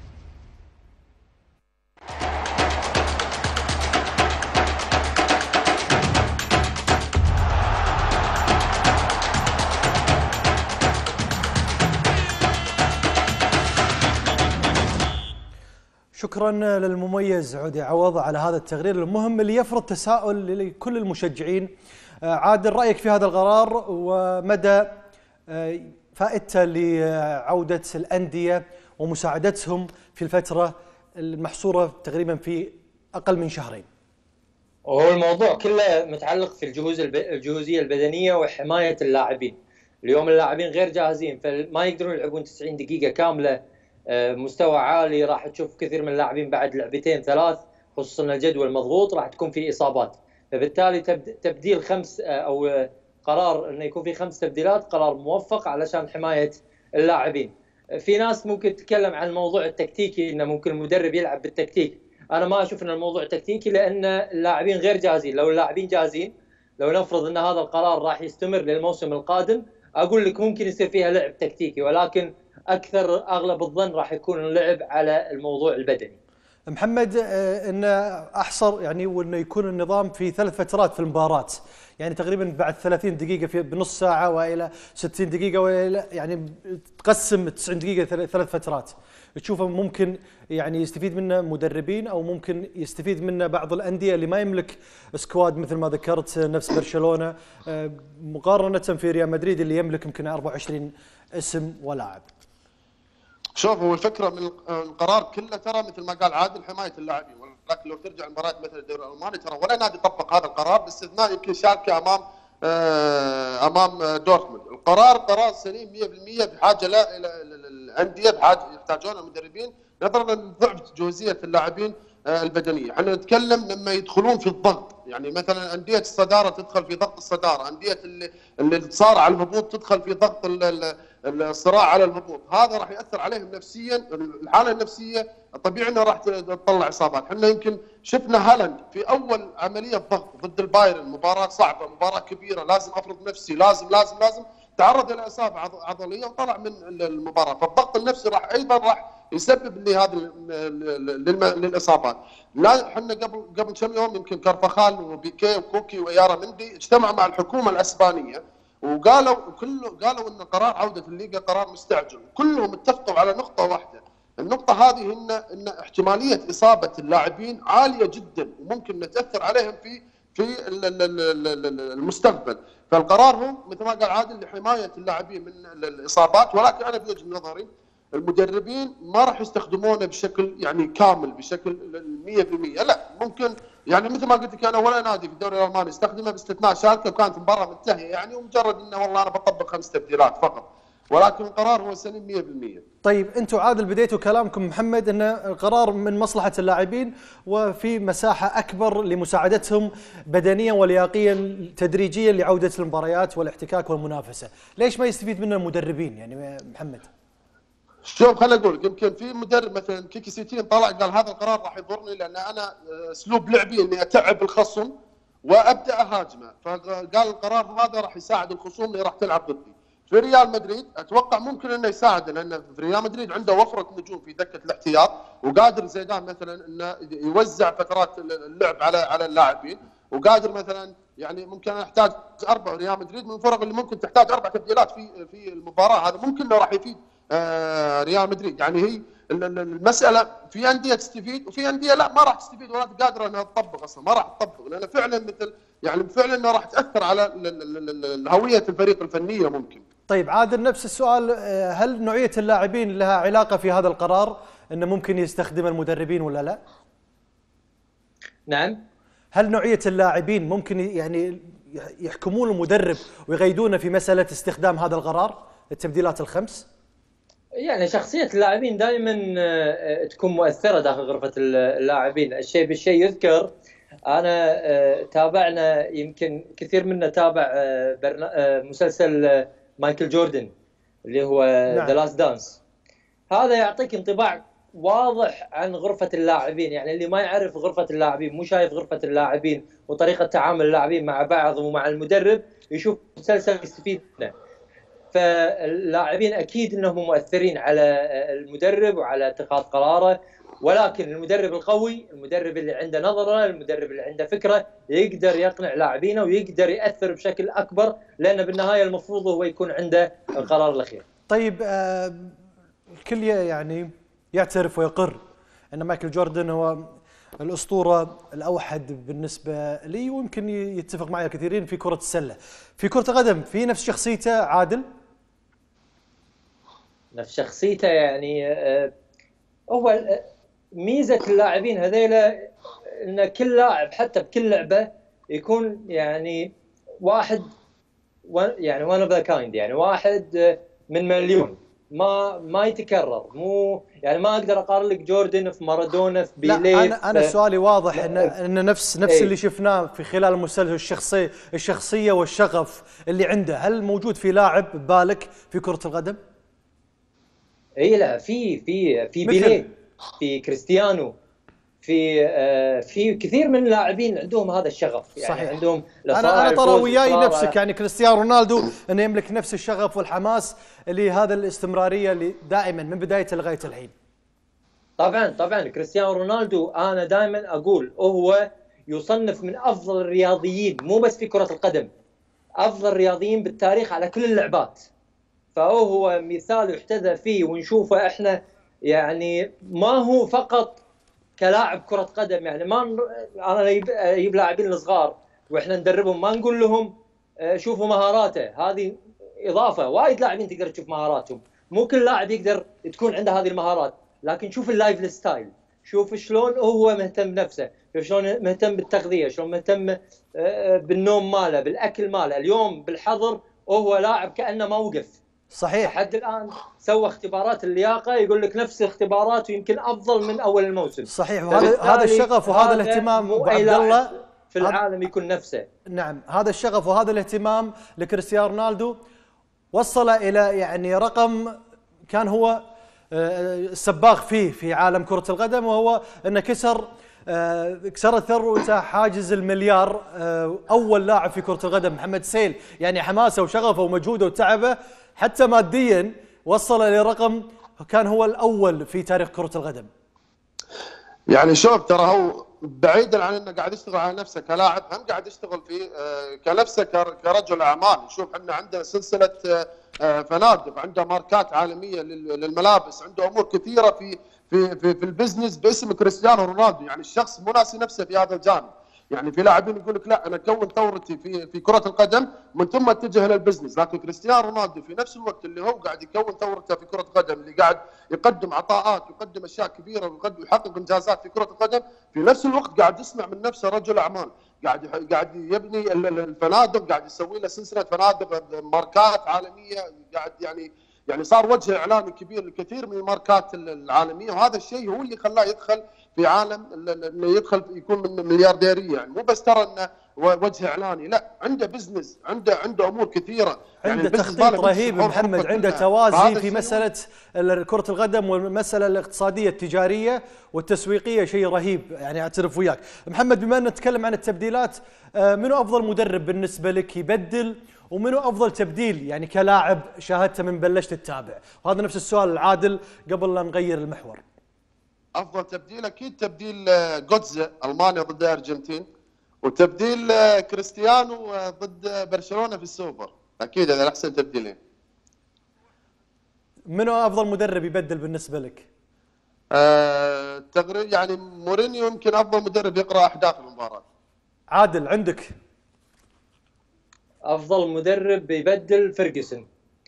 A: شكرا للمميز عودي عوض على هذا التقرير المهم اللي يفرض تساؤل لكل المشجعين. عادل، رأيك في هذا القرار ومدى فائدته لعودة الأندية ومساعدتهم في الفترة المحصورة تقريبا في أقل من 2 شهر؟
B: هو الموضوع كله متعلق في الجهوزية البدنية وحماية اللاعبين. اليوم اللاعبين غير جاهزين، فما يقدرون يلعبون 90 دقيقة كاملة مستوى عالي. راح تشوف كثير من اللاعبين بعد 2 3 خصوصا الجدول مضغوط راح تكون في إصابات. فبالتالي تبديل 5 أو قرار أنه يكون في 5 تبديلات قرار موفق علشان حماية اللاعبين. في ناس ممكن تتكلم عن الموضوع التكتيكي، انه ممكن المدرب يلعب بالتكتيك. انا ما اشوف ان الموضوع تكتيكي، لان اللاعبين غير جاهزين. لو اللاعبين جاهزين، لو نفرض ان هذا القرار راح يستمر للموسم القادم، اقول لك ممكن يصير فيها لعب تكتيكي، ولكن اغلب الظن راح يكون اللعب على الموضوع البدني.
A: محمد، انه احصر يعني وانه يكون النظام في 3 فترات في المباراه، يعني تقريبا بعد 30 دقيقه في بنص ساعه والى 60 دقيقه والى يعني تقسم 90 دقيقه 3 فترات. تشوفه ممكن يعني يستفيد منه مدربين، او ممكن يستفيد منه بعض الانديه اللي ما يملك سكواد مثل ما ذكرت نفس برشلونه، مقارنه في ريال مدريد اللي يملك يمكن 24 اسم ولاعب؟
C: شوف، هو الفكره من القرار كله ترى مثل ما قال عادل حمايه اللاعبين، ولكن لو ترجع المباريات مثل الدوري الالماني ترى ولا نادي طبق هذا القرار باستثناء يمكن شالكه امام دورتموند. القرار قرار سليم 100%، بحاجه لا الى الانديه، بحاجه يحتاجون المدربين نظرا لضعف جوزيه اللاعبين البدنيه. احنا نتكلم لما يدخلون في الضغط، يعني مثلا انديه الصداره تدخل في ضغط الصداره، انديه اللي صار على الهبوط تدخل في ضغط الصراع على الهبوط، هذا راح ياثر عليهم نفسيا. الحاله النفسيه طبيعي انه راح تطلع اصابات. احنا يمكن شفنا هالاند في اول عمليه ضغط ضد البايرن، مباراه صعبه، مباراه كبيره، لازم افرض نفسي، لازم تعرض الى اصابه عضليه وطلع من المباراه. فالضغط النفسي راح يسبب لهذا للاصابات. لا، احنا قبل كم يوم يمكن كارفاخال وبيكي وكوكي ويارا مندي اجتمعوا مع الحكومه الاسبانيه وقالوا ان قرار عوده الليغا قرار مستعجل، وكلهم اتفقوا على نقطه واحده. النقطه هذه ان احتماليه اصابه اللاعبين عاليه جدا، وممكن نتاثر عليهم في المستقبل. فالقرار هو مثل ما قال عادل لحمايه اللاعبين من الاصابات، ولكن انا بوجهه نظري المدربين ما راح يستخدمونه بشكل يعني كامل، بشكل 100%. لا، ممكن يعني مثل ما قلت لك انا ولا نادي في الدوري الالماني استخدمه باستثناء شالكه، وكانت المباراه منتهيه يعني، ومجرد انه والله انا بطبق 5 تبديلات فقط، ولكن القرار هو سليم 100%.
A: طيب، انتم عادل بديتوا كلامكم محمد ان القرار من مصلحه اللاعبين وفي مساحه اكبر لمساعدتهم بدنيا ولياقيا تدريجيا لعوده المباريات والاحتكاك والمنافسه، ليش ما يستفيد منه المدربين يعني محمد؟
C: شوف، خليني اقول يمكن في مدرب مثلا كيكي سيتين طلع قال هذا القرار راح يضرني، لان انا اسلوب لعبي اني اتعب الخصم وابدا اهاجمه، فقال القرار هذا راح يساعد الخصوم اللي راح تلعب ضدي. في ريال مدريد اتوقع ممكن انه يساعد، لان في ريال مدريد عنده وفره نجوم في دكه الاحتياط، وقادر زيدان مثلا انه يوزع فترات اللعب على اللاعبين، وقادر مثلا يعني ممكن احتاج 4 ريال مدريد من الفرق اللي ممكن تحتاج 4 تبديلات في المباراه، هذا ممكن انه راح يفيد ريال مدريد. يعني هي المساله في انديه تستفيد وفي انديه لا، ما راح تستفيد ولا قادره انها تطبق اصلا، ما راح تطبق، لان فعلا انها راح تاثر على هويه الفريق الفنيه ممكن.
A: طيب عادل، نفس السؤال، هل نوعيه اللاعبين لها علاقه في هذا القرار انه ممكن يستخدم المدربين ولا لا؟
B: نعم.
A: هل نوعيه اللاعبين ممكن يعني يحكمون المدرب ويغيدونه في مساله استخدام هذا القرار التبديلات ال5؟
B: يعني شخصية اللاعبين دائما تكون مؤثرة داخل غرفة اللاعبين. الشيء بالشيء يذكر، أنا تابعنا يمكن كثير منا تابع مسلسل مايكل جوردن اللي هو ذا لاست دانس. هذا يعطيك انطباع واضح عن غرفة اللاعبين، يعني اللي ما يعرف غرفة اللاعبين، مو شايف غرفة اللاعبين وطريقة تعامل اللاعبين مع بعض ومع المدرب، يشوف مسلسل يستفيد منه. فاللاعبين اكيد انهم مؤثرين على المدرب وعلى اتخاذ قراره، ولكن المدرب القوي، المدرب اللي عنده نظره، المدرب اللي عنده فكره، يقدر يقنع لاعبينه ويقدر ياثر بشكل اكبر، لان بالنهايه المفروض هو يكون عنده القرار الاخير.
A: طيب، الكل يعني يعترف ويقر ان مايكل جوردن هو الاسطوره الاوحد بالنسبه لي، ويمكن يتفق معي الكثيرين في كره السله. في كره القدم في نفس شخصيته عادل؟
B: نفس شخصيته يعني هو ميزه اللاعبين هذيلا ان كل لاعب حتى بكل لعبه يكون يعني واحد، يعني one of the kind، يعني واحد من مليون، ما يتكرر. مو يعني ما اقدر اقارن لك جوردن في مارادونا في بيليه.
A: لا، انا سؤالي واضح ان نفس اللي شفناه في خلال المسلسل، الشخصيه والشغف اللي عنده، هل موجود في لاعب ببالك في كره القدم؟
B: اي لا، في بيليه، في كريستيانو، في كثير من اللاعبين عندهم هذا الشغف، يعني
A: صحيح.
B: عندهم
A: انا ترى وياي نفسك، يعني كريستيانو رونالدو انه يملك نفس الشغف والحماس اللي هذا الاستمراريه اللي دائما من بدايته لغايه الحين.
B: طبعا كريستيانو رونالدو انا دائما اقول هو يصنف من افضل الرياضيين، مو بس في كره القدم، افضل رياضيين بالتاريخ على كل اللعبات. فهو مثال يحتذى فيه ونشوفه احنا، يعني ما هو فقط كلاعب كرة قدم، يعني ما انا اجيب لاعبين الصغار واحنا ندربهم ما نقول لهم شوفوا مهاراته، هذه اضافة. وايد لاعبين تقدر تشوف مهاراتهم، مو كل لاعب يقدر تكون عنده هذه المهارات، لكن شوف اللايف ستايل، شوف شلون هو مهتم بنفسه، شوف شلون مهتم بالتغذية، شلون مهتم بالنوم ماله، بالاكل ماله. اليوم بالحظر وهو لاعب كأنه ما وقف.
A: صحيح.
B: لحد الان سوى اختبارات اللياقه، يقول لك نفس اختباراته يمكن افضل من اول الموسم.
A: صحيح. وهذا الشغف وهذا الاهتمام ابو عبد الله
B: في العالم يكون نفسه.
A: نعم، هذا الشغف وهذا الاهتمام لكريستيانو رونالدو وصل الى يعني رقم كان هو سباق فيه في عالم كرة القدم، وهو انه كسرت ثروته حاجز المليار. اول لاعب في كرة القدم محمد سيل، يعني حماسه وشغفه ومجهوده وتعبه حتى ماديا وصل لرقم كان هو الاول في تاريخ كرة القدم.
C: يعني شوف، ترى هو بعيدا عن انه قاعد يشتغل على نفسه كلاعب، هم قاعد يشتغل في كنفسه كرجل اعمال. شوف احنا عندنا سلسله فنادق، عنده ماركات عالميه للملابس، عنده امور كثيره في البزنس باسم كريستيانو رونالدو. يعني الشخص مو ناسي نفسه في هذا الجانب. يعني في لاعبين يقول لك لا انا كون ثورتي في كره القدم من ثم اتجه الى البزنس، لكن كريستيانو رونالدو في نفس الوقت اللي هو قاعد يكون ثورته في كره القدم، اللي قاعد يقدم عطاءات ويقدم اشياء كبيره ويحقق انجازات في كره القدم، في نفس الوقت قاعد يصنع من نفسه رجل اعمال، قاعد يبني الفنادق، قاعد يسوي له سلسله فنادق ماركات عالميه، قاعد يعني صار وجه اعلاني كبير لكثير من الماركات العالميه. وهذا الشيء هو اللي خلاه يدخل في عالم انه يدخل يكون من مليارديريه. يعني مو بس ترى انه وجه اعلاني، لا عنده بزنس، عنده امور كثيره،
A: عنده يعني تخطيط رهيب محمد، عنده توازي في مساله كره القدم والمساله الاقتصاديه التجاريه والتسويقيه، شيء رهيب يعني اعترف وياك. محمد، بما ان نتكلم عن التبديلات، منو افضل مدرب بالنسبه لك يبدل، ومنو افضل تبديل يعني كلاعب شاهدته من بلشت تتابع؟ وهذا نفس السؤال العادل قبل لا نغير المحور.
C: افضل تبديل اكيد تبديل جوتزا المانيا ضد الارجنتين، وتبديل كريستيانو ضد برشلونه في السوبر، اكيد هذا احسن تبديلين.
A: منو افضل مدرب يبدل بالنسبه لك؟
C: يعني مورينيو يمكن افضل مدرب يقرا احداث المباراه.
A: عادل عندك؟
B: افضل مدرب يبدل فيرجسون.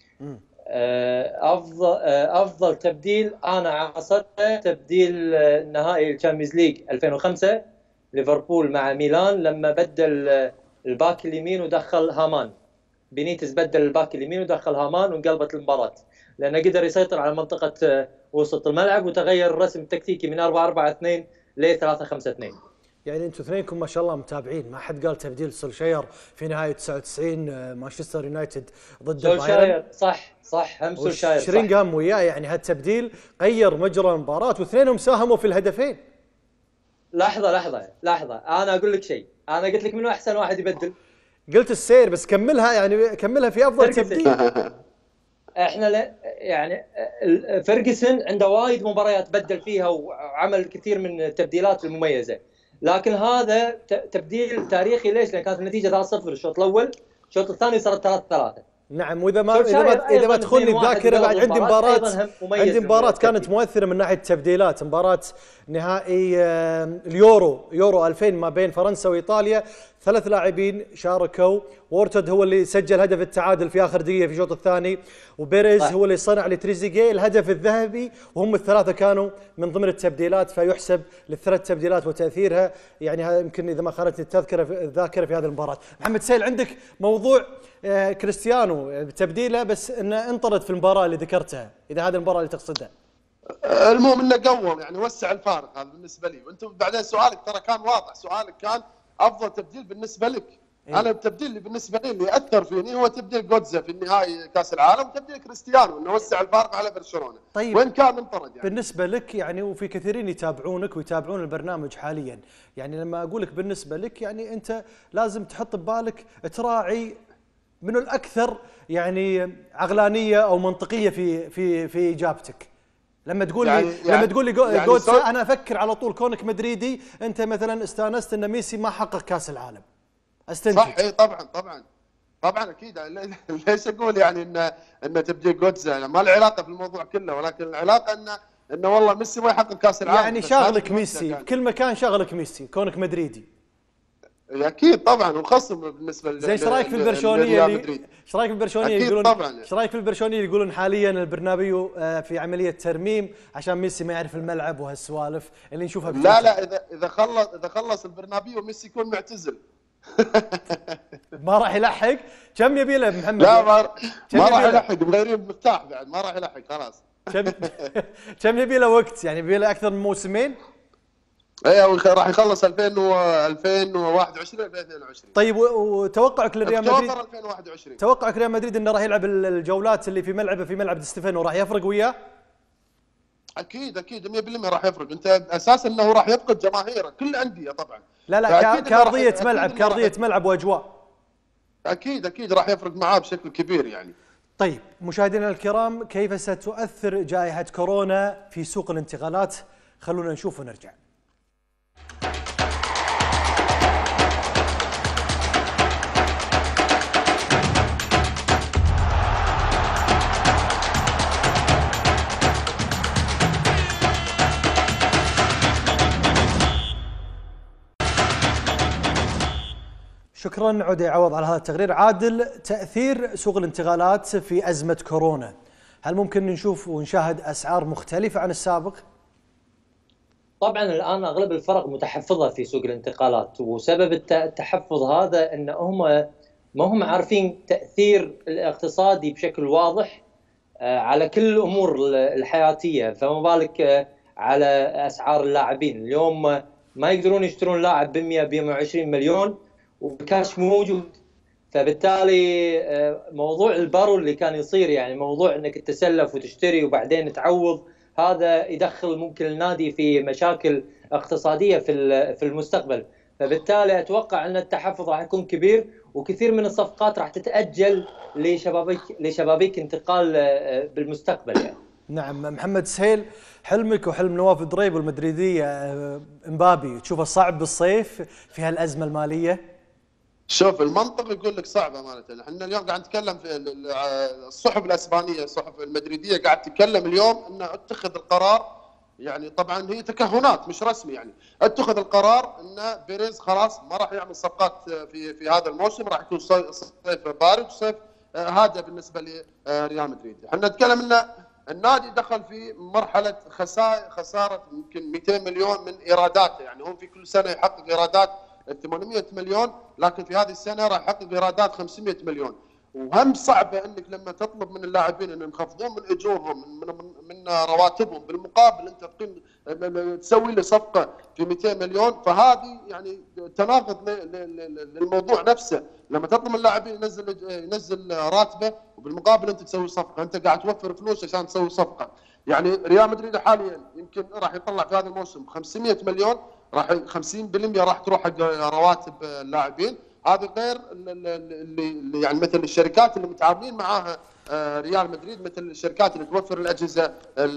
B: افضل تبديل انا عاصرته تبديل نهائي الشامبيونز ليج 2005 ليفربول مع ميلان، لما بدل الباك اليمين ودخل هامان. بينيتس بدل الباك اليمين ودخل هامان وانقلبت المباراه، لانه قدر يسيطر على منطقه وسط الملعب وتغير الرسم التكتيكي من 4-4-2 ل 3-5-2.
A: يعني انتم اثنينكم ما شاء الله متابعين، ما حد قال تبديل سولشاير في نهايه 99 مانشستر يونايتد ضد
B: بايرن. صح هم سولشاير
A: شرين قام وياه، يعني هالتبديل غير مجرى المباراه واثنينهم ساهموا في الهدفين.
B: لحظه انا اقول لك شيء، انا قلت لك منو احسن واحد يبدل؟
A: قلت السير، بس كملها، يعني كملها في افضل تبديل.
B: احنا يعني فيرجسون عنده وايد مباريات بدل فيها وعمل كثير من التبديلات المميزه، لكن هذا تبديل تاريخي. ليش؟ لان كانت النتيجه 3-0 الشوط الاول، الشوط الثاني صارت 3-3.
A: نعم، واذا ما تدخلني الذاكره بعد عندي مباراه كانت مؤثره من ناحيه التبديلات، مباراه نهائي اليورو 2000 ما بين فرنسا وايطاليا. 3 لاعبين شاركوا، وورتود هو اللي سجل هدف التعادل في اخر دقيقه في الشوط الثاني، وبيريز هو اللي صنع لتريزيجيه الهدف الذهبي، وهم الثلاثه كانوا من ضمن التبديلات، فيحسب للثلاث تبديلات وتاثيرها. يعني هذا يمكن اذا ما خانتني الذاكره في هذه المباراه. محمد سيل، عندك موضوع كريستيانو تبديله، بس انه انطرد في المباراه اللي ذكرتها، اذا هذه المباراه اللي تقصدها.
C: المهم انه قوم، يعني وسع الفارق، هذا بالنسبه لي. وانت بعدين سؤالك ترى كان واضح، سؤالك كان افضل تبديل بالنسبه لك. انا التبديل اللي بالنسبه لي اللي اثر فيني هو تبديل جوتزا في النهائي كاس العالم، وتبديل كريستيانو انه وسع الفارق على برشلونه.
A: طيب
C: وين كان انطرد يعني.
A: بالنسبه لك يعني، وفي كثيرين يتابعونك ويتابعون البرنامج حاليا، يعني لما اقول لك بالنسبه لك يعني انت لازم تحط ببالك تراعي منو الاكثر يعني عقلانيه او منطقيه في اجابتك. لما تقول لي لما تقول لي جوتزا انا افكر على طول كونك مدريدي انت مثلا استانست ان ميسي ما حقق كاس العالم. استنتج.
C: صح اي طبعا اكيد. ليش اقول يعني ان تبديل جوتزا ما له علاقه في الموضوع كله، ولكن العلاقه انه والله ميسي ما يحقق كاس العالم
A: يعني شاغلك ميسي بكل مكان، شاغلك ميسي كونك مدريدي.
C: اكيد طبعا، وخاصه بالنسبه
A: زي ايش رايك في البرشلونيه ايش رايك في البرشلونيه يقولون ايش رايك في البرشلونيه يقولون حاليا البرنابيو في عمليه ترميم عشان ميسي ما يعرف الملعب وهالسوالف اللي نشوفها
C: لا اذا خلص البرنابيو ميسي يكون معتزل.
A: ما راح يلحق. كم يبي له محمد؟
C: لا ما راح يلحق، مغيرين المفتاح بعد ما راح يلحق خلاص.
A: كم يبي له وقت يعني؟ يبي له اكثر من موسمين؟
C: ايوه راح يخلص 2021 2022.
A: طيب وتوقعك لريال مدريد
C: 2021
A: توقعك ريال مدريد انه راح يلعب الجولات اللي في ملعب دي ستيفانو راح يفرق وياه؟
C: اكيد 100% راح يفرق. انت اساسا انه راح يفقد جماهيره كل الانديه طبعا.
A: لا كارضيه ملعب واجواء.
C: اكيد راح يفرق معاه بشكل كبير يعني.
A: طيب مشاهدينا الكرام، كيف ستؤثر جائحه كورونا في سوق الانتقالات؟ خلونا نشوف ونرجع. شكرا عودي عوض على هذا التقرير. عادل، تأثير سوق الانتقالات في أزمة كورونا، هل ممكن نشوف ونشاهد أسعار مختلفة عن السابق؟
B: طبعا الآن أغلب الفرق متحفظة في سوق الانتقالات، وسبب التحفظ هذا أن ما هم عارفين تأثير الاقتصادي بشكل واضح على كل الأمور الحياتية، فما بالك على أسعار اللاعبين. اليوم ما يقدرون يشترون لاعب ب100 ب120 مليون وبكاش موجود، فبالتالي موضوع البارو اللي كان يصير يعني موضوع انك تتسلف وتشتري وبعدين تعوض، هذا يدخل ممكن النادي في مشاكل اقتصاديه في المستقبل. فبالتالي اتوقع ان التحفظ راح يكون كبير، وكثير من الصفقات راح تتاجل لشبابيك انتقال بالمستقبل يعني.
A: نعم محمد سهيل، حلمك وحلم نواف الدريب والمدريديه امبابي تشوفه صعب بالصيف في هالازمه الماليه؟
C: شوف المنطق يقول لك صعبه امانه. احنا اليوم قاعد نتكلم في الصحف الاسبانيه، الصحف المدريديه قاعد تتكلم اليوم انه اتخذ القرار، يعني طبعا هي تكهنات مش رسمي، يعني اتخذ القرار ان بيريز خلاص ما راح يعمل صفقات في هذا الموسم، راح يكون صيف بارد وصيف هادئ بالنسبه لريال مدريد. احنا نتكلم ان النادي دخل في مرحله خساره يمكن 200 مليون من ايراداته، يعني هم في كل سنه يحقق ايرادات 800 مليون، لكن في هذه السنه راح يحقق ايرادات 500 مليون. وهم صعبه انك لما تطلب من اللاعبين انهم يخفضون من اجورهم من رواتبهم، بالمقابل انت تسوي له صفقه في 200 مليون، فهذه يعني تناقض للموضوع نفسه. لما تطلب من اللاعبين ينزل راتبه وبالمقابل انت تسوي صفقه، انت قاعد توفر فلوس عشان تسوي صفقه. يعني ريال مدريد حاليا يمكن راح يطلع في هذا الموسم 500 مليون، راح 50% راح تروح حق رواتب اللاعبين. هذا غير اللي يعني مثل الشركات اللي متعاملين معاها ريال مدريد، مثل الشركات اللي توفر الاجهزه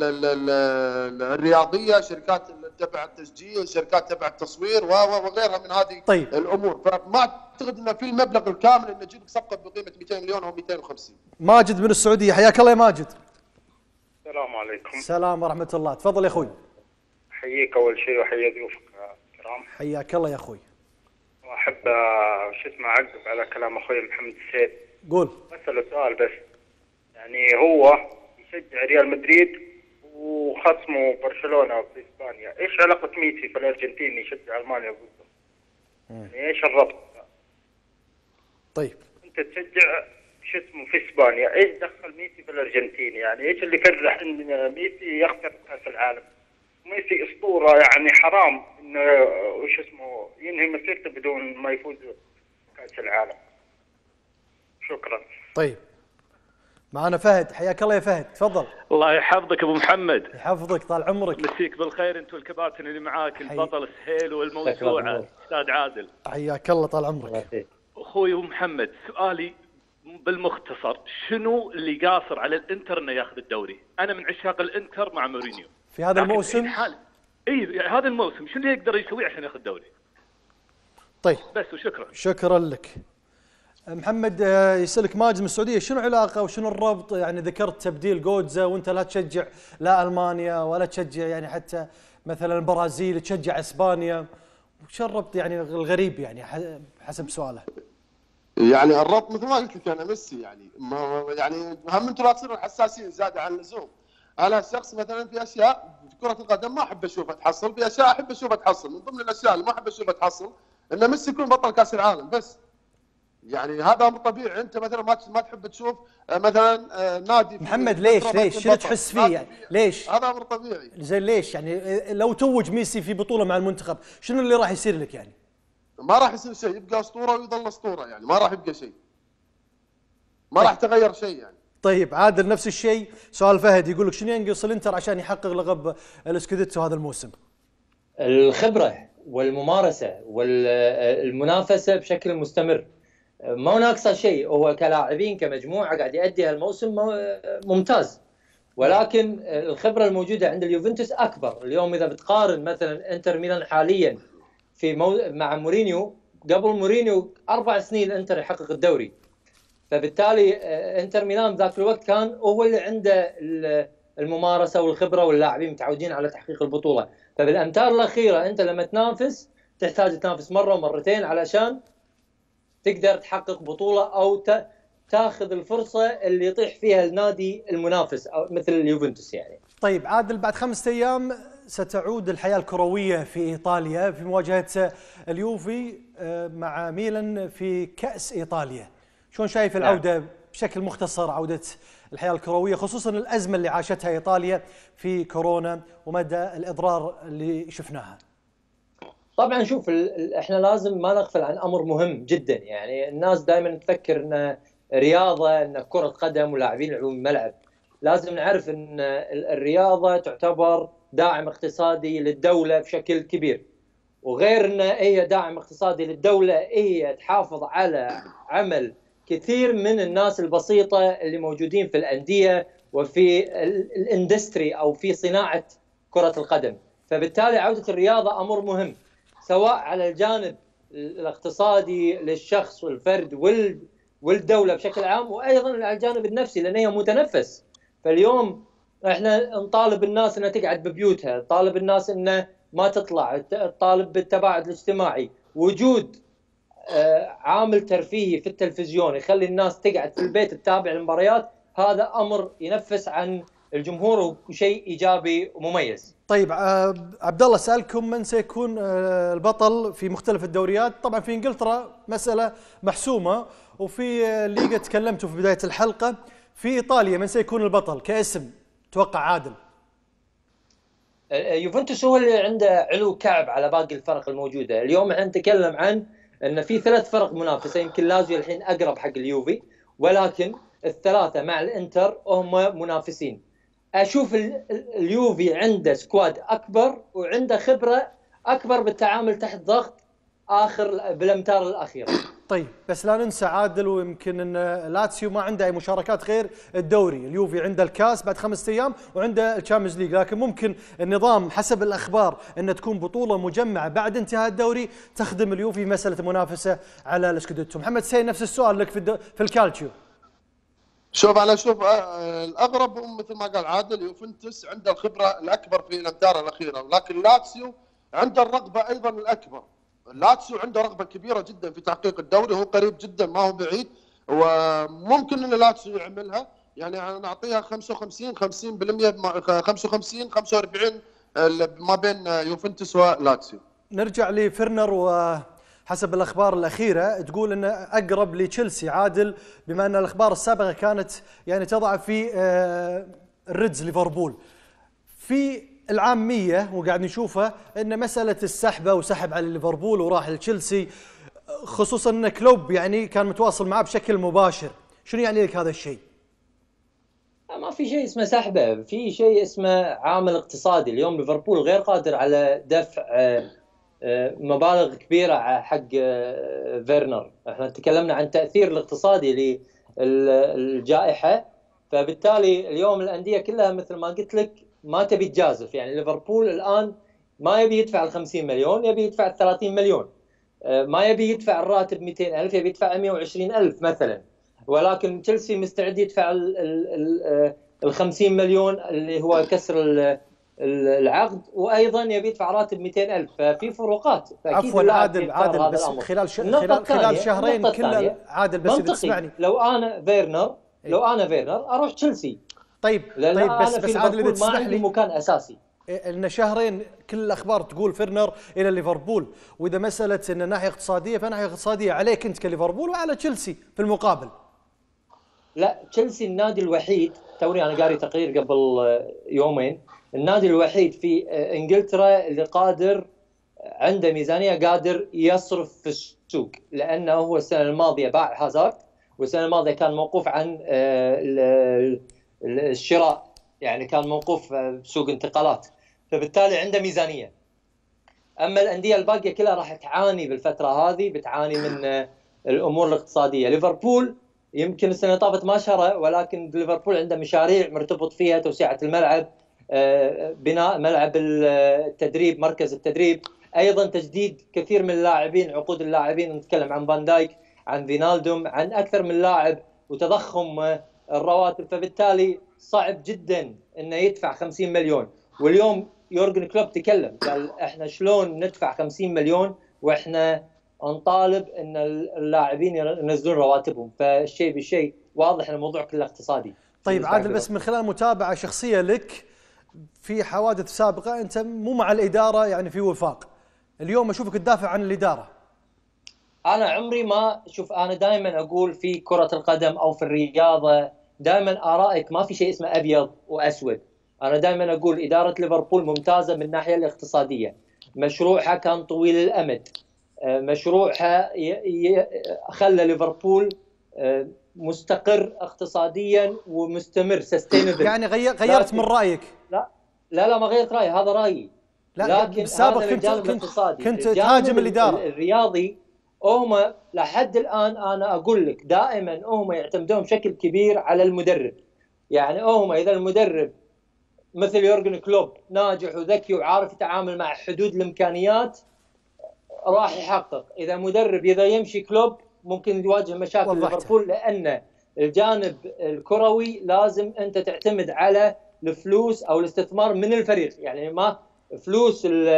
C: الرياضيه، شركات تبع التسجيل، شركات تبع التصوير وغيرها من هذه الامور. فما اعتقد انه في المبلغ الكامل انه يجيب لك صفقه بقيمه 200 مليون او 250.
A: ماجد من السعوديه، حياك الله يا ماجد.
J: السلام عليكم.
A: السلام ورحمه الله، تفضل يا اخوي.
J: احييك اول شيء واحيي ضيوفك الكرام.
A: حياك الله يا اخوي.
J: واحب اعقب على كلام اخوي محمد السيد.
A: قول.
J: اساله سؤال بس، يعني هو يشجع ريال مدريد وخصمه برشلونه في اسبانيا، ايش علاقه ميسي في الارجنتين يشجع المانيا ضده؟ يعني ايش الربط؟
A: طيب
J: انت تشجع في اسبانيا، ايش دخل ميسي في الارجنتين؟ يعني ايش اللي كرح ان ميسي يخسر كاس العالم؟ ميسي اسطوره، يعني حرام انه ينهي مسيرته بدون ما يفوز كأس العالم. شكرا.
A: طيب معنا فهد، حياك الله يا فهد، تفضل.
K: الله يحفظك ابو محمد.
A: يحفظك طال عمرك.
K: مسيك بالخير انت والكباتن اللي معاك، البطل السهيل والموسوعه استاذ عادل.
A: حياك الله طال عمرك.
K: اخوي ابو محمد، سؤالي بالمختصر، شنو اللي قاصر على الانتر انه ياخذ الدوري؟ انا من عشاق الانتر مع مورينيو
A: في هذا الموسم.
K: اي هذا الموسم شنو يقدر يسوي عشان ياخذ الدوري؟
A: طيب
K: بس وشكرا.
A: شكرا لك. محمد يسألك ماجد من السعودية، شنو علاقة وشنو الربط؟ يعني ذكرت تبديل جودزا وانت لا تشجع لا ألمانيا ولا تشجع يعني حتى مثلا البرازيل، تشجع اسبانيا، وش الربط يعني الغريب يعني حسب سؤاله؟
C: يعني الربط مثل ما قلت لك انا ميسي، يعني يعني هم انتم لا تصيرون حساسين زياده عن اللزوم. انا شخص مثلا في اشياء في كره القدم ما احب اشوفها تحصل، في اشياء احب اشوفها تحصل. من ضمن الاشياء اللي ما احب اشوفها تحصل ان ميسي يكون بطل كاس العالم بس. يعني هذا امر طبيعي. انت مثلا ما تحب تشوف مثلا نادي
A: محمد ليش شنو تحس فيه يعني؟ ليش؟
C: هذا امر طبيعي.
A: زين ليش يعني لو توج ميسي في بطوله مع المنتخب شنو اللي راح يصير لك يعني؟
C: ما راح يصير شيء، يبقى اسطوره ويظل اسطوره، يعني ما راح يبقى شيء، ما راح تغير شيء يعني.
A: طيب عادل نفس الشيء، سؤال فهد يقول لك شنو ينقص الانتر عشان يحقق لقب الاسكوديتو هذا الموسم؟
B: الخبره والممارسه والمنافسه بشكل مستمر، ما ناقصه شيء. هو كلاعبين كمجموعه قاعد يؤدي هالموسم ممتاز، ولكن الخبره الموجوده عند اليوفنتوس اكبر. اليوم اذا بتقارن مثلا انتر ميلان حاليا مع مورينيو، قبل مورينيو 4 سنين انتر يحقق الدوري، فبالتالي انتر ميلان ذاك الوقت كان هو اللي عنده الممارسه والخبره واللاعبين متعودين على تحقيق البطوله. فبالامتار الاخيره انت لما تنافس تحتاج تنافس مره ومرتين علشان تقدر تحقق بطوله او تاخذ الفرصه اللي يطيح فيها النادي المنافس او مثل اليوفنتوس يعني.
A: طيب عادل، بعد 5 أيام ستعود الحياه الكرويه في ايطاليا في مواجهه اليوفي مع ميلان في كاس ايطاليا. شلون شايف العوده بشكل مختصر، عوده الحياه الكرويه خصوصا الازمه اللي عاشتها ايطاليا في كورونا ومدى الاضرار اللي شفناها؟
B: طبعا شوف، احنا لازم ما نغفل عن امر مهم جدا. يعني الناس دائما تفكر ان رياضه ان كره قدم ولاعبين يلعبون الملعب. لازم نعرف ان الرياضه تعتبر داعم اقتصادي للدوله بشكل كبير، وغير ان هي داعم اقتصادي للدوله هي تحافظ على عمل كثير من الناس البسيطه اللي موجودين في الانديه وفي الاندستري او في صناعه كره القدم. فبالتالي عوده الرياضه امر مهم، سواء على الجانب الاقتصادي للشخص والفرد والدولة بشكل عام، وأيضا على الجانب النفسي لأن هي متنفس. فاليوم احنا نطالب الناس أنها تقعد ببيوتها، نطالب الناس أنها ما تطلع، نطالب بالتباعد الاجتماعي. وجود عامل ترفيهي في التلفزيون يخلي الناس تقعد في البيت تتابع المباريات، هذا أمر ينفس عن الجمهور وشيء إيجابي ومميز.
A: طيب عبد الله، سألكم من سيكون البطل في مختلف الدوريات؟ طبعا في انجلترا مسألة محسومة، وفي الليغا تكلمتوا في بداية الحلقة. في ايطاليا من سيكون البطل كاسم توقع عادل؟
B: يوفنتوس هو اللي عنده علو كعب على باقي الفرق الموجودة. اليوم احنا نتكلم عن ان في 3 فرق منافسة، يمكن لازيو الحين اقرب حق اليوفي، ولكن ال3 مع الانتر هم منافسين. اشوف اليوفي عنده سكواد اكبر وعنده خبره اكبر بالتعامل تحت ضغط بالامتار الاخيره.
A: طيب بس لا ننسى عادل، ويمكن ان لاتسيو ما عنده اي مشاركات غير الدوري، اليوفي عنده الكاس بعد 5 ايام وعنده الشامبيونز ليج، لكن ممكن النظام حسب الاخبار ان تكون بطوله مجمعه بعد انتهاء الدوري تخدم اليوفي مساله منافسه على الاسكوديتو. محمد سيد نفس السؤال لك في الكالتشيو.
C: شوف الاغرب مثل ما قال عادل، يوفنتوس عنده الخبره الاكبر في الامتار الاخيره، ولكن لاتسيو عنده الرغبه ايضا الاكبر. لاتسيو عنده رغبه كبيره جدا في تحقيق الدوري، هو قريب جدا ما هو بعيد، وممكن ان لاتسيو يعملها. يعني انا اعطيها 55 45 ما بين يوفنتوس ولاتسيو.
A: نرجع لفيرنر، وحسب الاخبار الاخيره تقول انه اقرب لتشيلسي عادل، بما ان الاخبار السابقه كانت يعني تضع في الريدز ليفربول. في العاميه وقاعد نشوفها ان مساله السحبه وسحب على ليفربول وراح لتشيلسي خصوصا ان كلوب يعني كان متواصل معاه بشكل مباشر، شنو يعني لك هذا الشيء؟
B: ما في شيء اسمه سحبه، في شيء اسمه عامل اقتصادي. اليوم ليفربول غير قادر على دفع مبالغ كبيره حق فيرنر. احنا تكلمنا عن التاثير الاقتصادي للجائحه، فبالتالي اليوم الانديه كلها مثل ما قلت لك ما تبي تجازف. يعني ليفربول الان ما يبي يدفع ال 50 مليون، يبي يدفع ال 30 مليون. ما يبي يدفع الراتب 200,000، يبي يدفع 120,000 مثلا. ولكن تشيلسي مستعد يدفع ال 50 مليون اللي هو كسر العقد، وايضا يبي يدفع راتب 200,000. ففي فروقات.
A: عفوا عادل بس خلال شهرين كل عادل بس اذا تسمعني،
B: لو انا فيرنر اروح تشيلسي.
A: طيب بس عادل اذا تسمح لي،
B: مكان اساسي
A: ان شهرين كل الاخبار تقول فيرنر الى ليفربول، واذا مساله ان ناحيه اقتصاديه فناحيه اقتصاديه عليك انت كليفربول وعلى تشيلسي في المقابل.
B: لا، تشيلسي النادي الوحيد، توني انا قاري تقرير قبل يومين، النادي الوحيد في انجلترا اللي قادر عنده ميزانيه قادر يصرف في السوق، لانه هو السنه الماضيه باع هازارد، والسنه الماضيه كان موقوف عن الشراء، يعني كان موقوف بسوق انتقالات، فبالتالي عنده ميزانيه. اما الانديه الباقيه كلها راح تعاني بالفتره هذه، بتعاني من الامور الاقتصاديه. ليفربول يمكن السنه اللي طافت ما شرى، ولكن ليفربول عنده مشاريع مرتبط فيها توسعه الملعب، بناء ملعب التدريب، مركز التدريب، ايضا تجديد كثير من اللاعبين، عقود اللاعبين، نتكلم عن فان دايك، عن فينالدوم، عن اكثر من لاعب، وتضخم الرواتب. فبالتالي صعب جدا انه يدفع 50 مليون. واليوم يورجن كلوب تكلم قال احنا شلون ندفع 50 مليون واحنا نطالب ان اللاعبين ينزلون رواتبهم. فالشيء بالشيء واضح ان الموضوع كله اقتصادي.
A: طيب عادل، بس من خلال متابعه شخصيه لك في حوادث سابقه انت مو مع الاداره يعني في وفاق، اليوم اشوفك تدافع عن الاداره.
B: انا عمري ما شوف، انا دائما اقول في كره القدم او في الرياضه دائما ارائك ما في شيء اسمه ابيض واسود. انا دائما اقول اداره ليفربول ممتازه من الناحيه الاقتصاديه، مشروعها كان طويل الامد، مشروعها خلى ليفربول مستقر اقتصاديا ومستمر سستينبل.
A: يعني غيرت من رايك؟
B: لا ما غيرت رايي، هذا رايي. لكن
A: بالسابق كنت تهاجم الاداره.
B: الرياضي هم لحد الان انا اقول لك دائما هم يعتمدون بشكل كبير على المدرب. يعني هم اذا المدرب مثل يورجن كلوب ناجح وذكي وعارف يتعامل مع حدود الامكانيات راح يحقق. اذا مدرب اذا يمشي كلوب ممكن يواجه مشاكل ليفربول، لان الجانب الكروي لازم انت تعتمد على الفلوس او الاستثمار من الفريق. يعني ما فلوس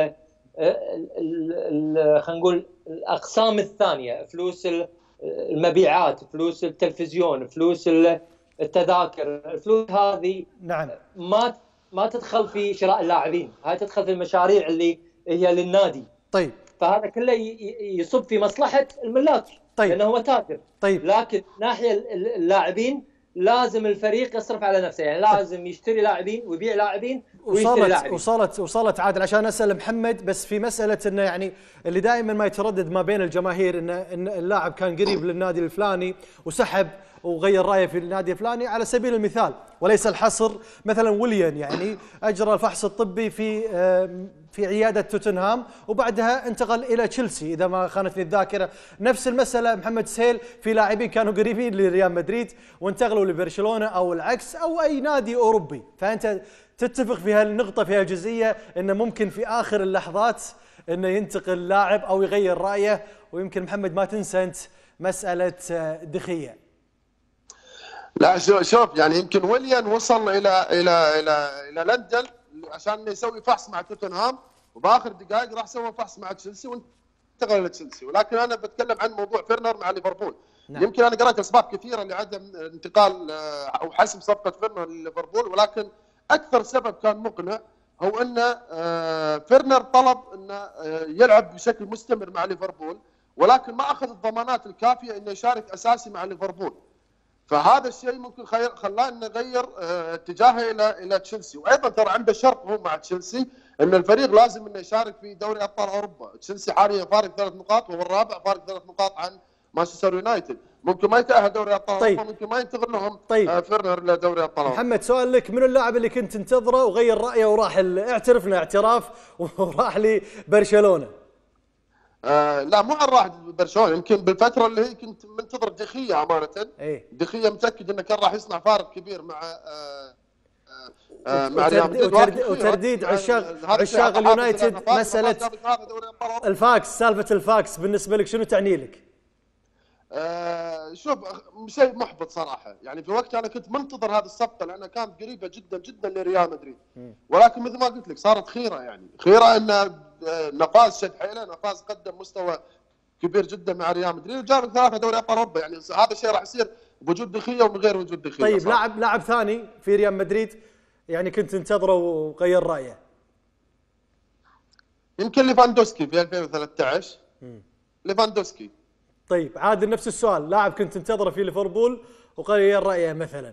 B: خلينا نقول الاقسام الثانيه، فلوس المبيعات، فلوس التلفزيون، فلوس التذاكر، الفلوس هذه
A: نعم
B: ما تدخل في شراء اللاعبين، هاي تدخل في المشاريع اللي هي للنادي.
A: طيب
B: فهذا كله يصب في مصلحه الملاك.
A: طيب
B: لانه هو تاجر.
A: طيب
B: لكن ناحيه اللاعبين لازم الفريق يصرف على نفسه، يعني لازم يشتري لاعبين ويبيع لاعبين ويشتري لاعبين.
A: وصلت عادل عشان اسال محمد، بس في مساله انه يعني اللي دائما ما يتردد ما بين الجماهير ان اللاعب كان قريب للنادي الفلاني وسحب وغير رايه في النادي الفلاني، على سبيل المثال وليس الحصر. مثلا ويليان يعني اجرى الفحص الطبي في عياده توتنهام وبعدها انتقل الى تشيلسي اذا ما خانتني الذاكره. نفس المساله محمد سهيل، في لاعبين كانوا قريبين لريال مدريد وانتقلوا لبرشلونه او العكس او اي نادي اوروبي. فانت تتفق في هالنقطه، في هالجزئيه، انه ممكن في اخر اللحظات انه ينتقل لاعب او يغير رايه. ويمكن محمد ما تنسى انت مساله دخيه.
C: لا شوف، يعني يمكن ويليان وصل الى لندن عشان يسوي فحص مع توتنهام، وباخر دقائق راح سوى فحص مع تشيلسي وانتقل لتشيلسي. ولكن انا بتكلم عن موضوع فيرنر مع ليفربول. نعم. يمكن انا قرأت اسباب كثيره لعدم انتقال او حسم صفقه فيرنر لليفربول، ولكن اكثر سبب كان مقنع هو ان فيرنر طلب انه يلعب بشكل مستمر مع ليفربول، ولكن ما اخذ الضمانات الكافيه انه يشارك اساسي مع ليفربول. فهذا الشيء ممكن خلانا نغير اتجاهه الى تشيلسي. وايضا ترى عنده شرط هو مع تشيلسي ان الفريق لازم انه يشارك في دوري ابطال اوروبا. تشيلسي حاليا فارق 3 نقاط وهو الرابع، فارق 3 نقاط عن مانشستر يونايتد. ممكن ما يتاهل دوري ابطال اوروبا، ممكن ما ينتظر لهم فيرنر لدوري ابطال اوروبا.
A: محمد سؤال لك، من اللاعب اللي كنت تنتظره وغير رايه وراح اعترفنا اعتراف وراح لبرشلونه؟
C: لا مو عن راح برشلونه، يمكن بالفتره اللي هي كنت منتظر دخيه امانه. دخيه متاكد انه كان راح يصنع فارق كبير مع ريال مدريد.
A: وترديد عشاق اليونايتد مساله الفاكس، سالفه الفاكس بالنسبه لك شنو تعني لك؟
C: شوف شيء محبط صراحه، يعني في وقت انا كنت منتظر هذه الصفقه لانها كانت قريبه جدا جدا لريال مدريد، ولكن مثل ما قلت لك صارت خيره، يعني خيره ان نفاذ شد حيله، نفاذ قدم مستوى كبير جدا مع ريال مدريد وجاب 3 دوري ابطال اوروبا. يعني هذا الشيء راح يصير بوجود دخيه ومن غير وجود دخيه.
A: طيب لاعب ثاني في ريال مدريد يعني كنت تنتظره وغير رايه؟
C: يمكن ليفاندوسكي في 2013. ليفاندوسكي.
A: طيب عادل نفس السؤال، لاعب كنت تنتظره في ليفربول وغير رايه مثلا؟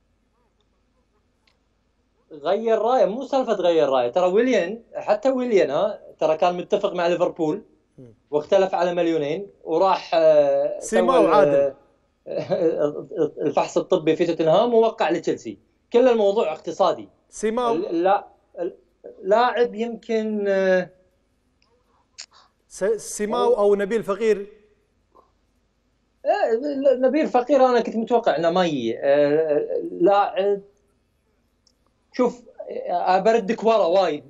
B: غير رايه مو سالفه غير رايه، ترى ويليان، حتى ويليان ترى كان متفق مع ليفربول واختلف على 2 مليون وراح
A: سيماو عادل
B: الفحص الطبي في توتنهام ووقع لتشيلسي. كل الموضوع اقتصادي.
A: سيماو
B: لا لاعب يمكن
A: سيماو او نبيل فقير.
B: نبيل فقير انا كنت متوقع انه ما يجي. لاعب شوف بردك ورا وايد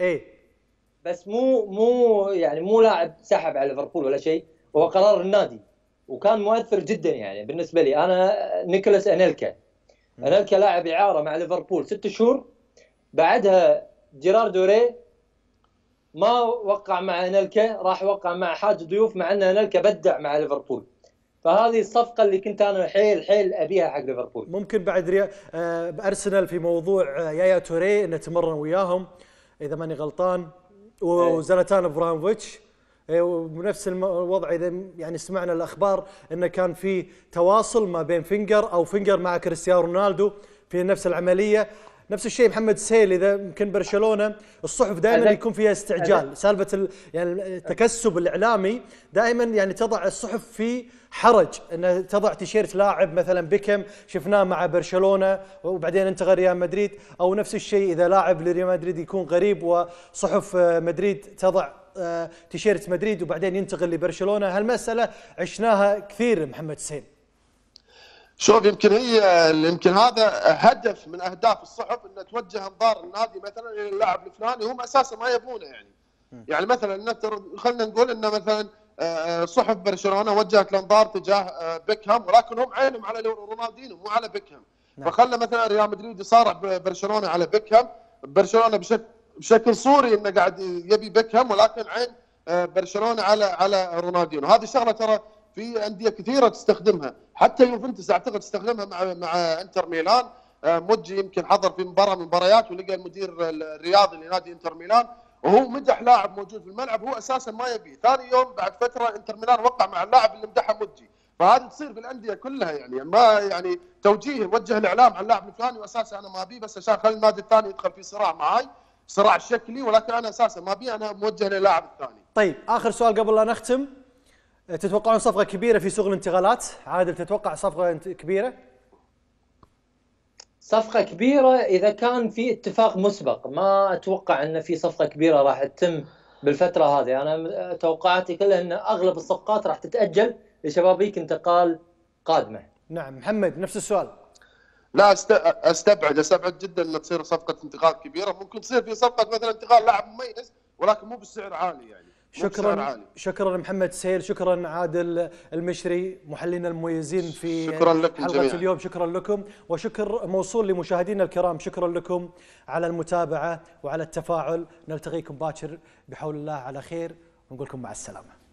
B: بس مو يعني مو لاعب سحب على ليفربول ولا شيء، وهو قرار النادي وكان مؤثر جدا. يعني بالنسبه لي انا نيكولاس انيلكا لاعب اعاره مع ليفربول 6 شهور، بعدها جيرار دوري ما وقع مع انيلكا، راح وقع مع حاج ضيوف، مع ان انيلكا بدع مع ليفربول. فهذه الصفقه اللي كنت انا حيل ابيها حق ليفربول.
A: ممكن بعد ارسنال في موضوع يايا توري انه تمرن وياهم اذا ماني غلطان، وزلاتان ابراهيموفيتش ونفس الوضع. اذا يعني سمعنا الاخبار انه كان في تواصل ما بين فينجر مع كريستيانو رونالدو في نفس العمليه. نفس الشيء محمد سهيل، اذا يمكن برشلونه الصحف دائما يكون فيها استعجال، سالفه يعني التكسب الاعلامي دائما يعني تضع الصحف في حرج ان تضع تيشيرت لاعب مثلا بيكم شفناه مع برشلونه وبعدين انتقل ريال مدريد، او نفس الشيء اذا لاعب لريال مدريد يكون غريب وصحف مدريد تضع تيشيرت مدريد وبعدين ينتقل لبرشلونه. هالمساله عشناها كثير محمد سهيل.
C: شوف يمكن هذا هدف من اهداف الصحف ان توجه انظار النادي مثلا الى اللاعب الفلاني هم اساسا ما يبونه. يعني مثلا خلينا نقول ان مثلا صحف برشلونه وجهت الانظار تجاه بيكهام، ولكن هم عينهم على رونالدينو مو على بيكهام. فخلى مثلا ريال مدريد يصارع برشلونه على بيكهام، برشلونه بشكل صوري انه قاعد يبي بيكهام، ولكن عين برشلونه على رونالدينو. هذه شغله ترى في انديه كثيره تستخدمها، حتى يوفنتوس اعتقد تستخدمها مع انتر ميلان. موجي يمكن حضر في مباراه من المباريات ولقى المدير الرياضي لنادي انتر ميلان وهو مدح لاعب موجود في الملعب هو اساسا ما يبيه، ثاني يوم بعد فتره انتر ميلان وقع مع اللاعب اللي مدحه موجي. فهذه تصير في الانديه كلها، يعني ما يعني توجيه وجه الاعلام على اللاعب الفلاني واساسا انا ما ابيه بس عشان خلي النادي الثاني يدخل في صراع معاي، صراع شكلي، ولكن انا اساسا ما ابيه، انا موجه للاعب الثاني.
A: طيب اخر سؤال قبل لا نختم، تتوقعون صفقه كبيره في سوق الانتقالات؟ عادل تتوقع صفقه كبيره؟
B: صفقه كبيره اذا كان في اتفاق مسبق، ما اتوقع ان في صفقه كبيره راح تتم بالفتره هذه. انا توقعاتي كلها ان اغلب الصفقات راح تتاجل لشبابيك انتقال قادمه.
A: نعم محمد نفس السؤال.
C: لا استبعد جدا ان تصير صفقه انتقال كبيره، ممكن تصير في صفقه مثلا انتقال لاعب مميز ولكن مو بالسعر عالي يعني.
A: شكرا محمد سهيل، شكرا عادل المشري محللنا المميزين في حلقة جميعا. اليوم شكرا لكم، وشكر موصول لمشاهدينا الكرام، شكرا لكم على المتابعة وعلى التفاعل. نلتقيكم باكر بحول الله على خير ونقول لكم مع السلامة.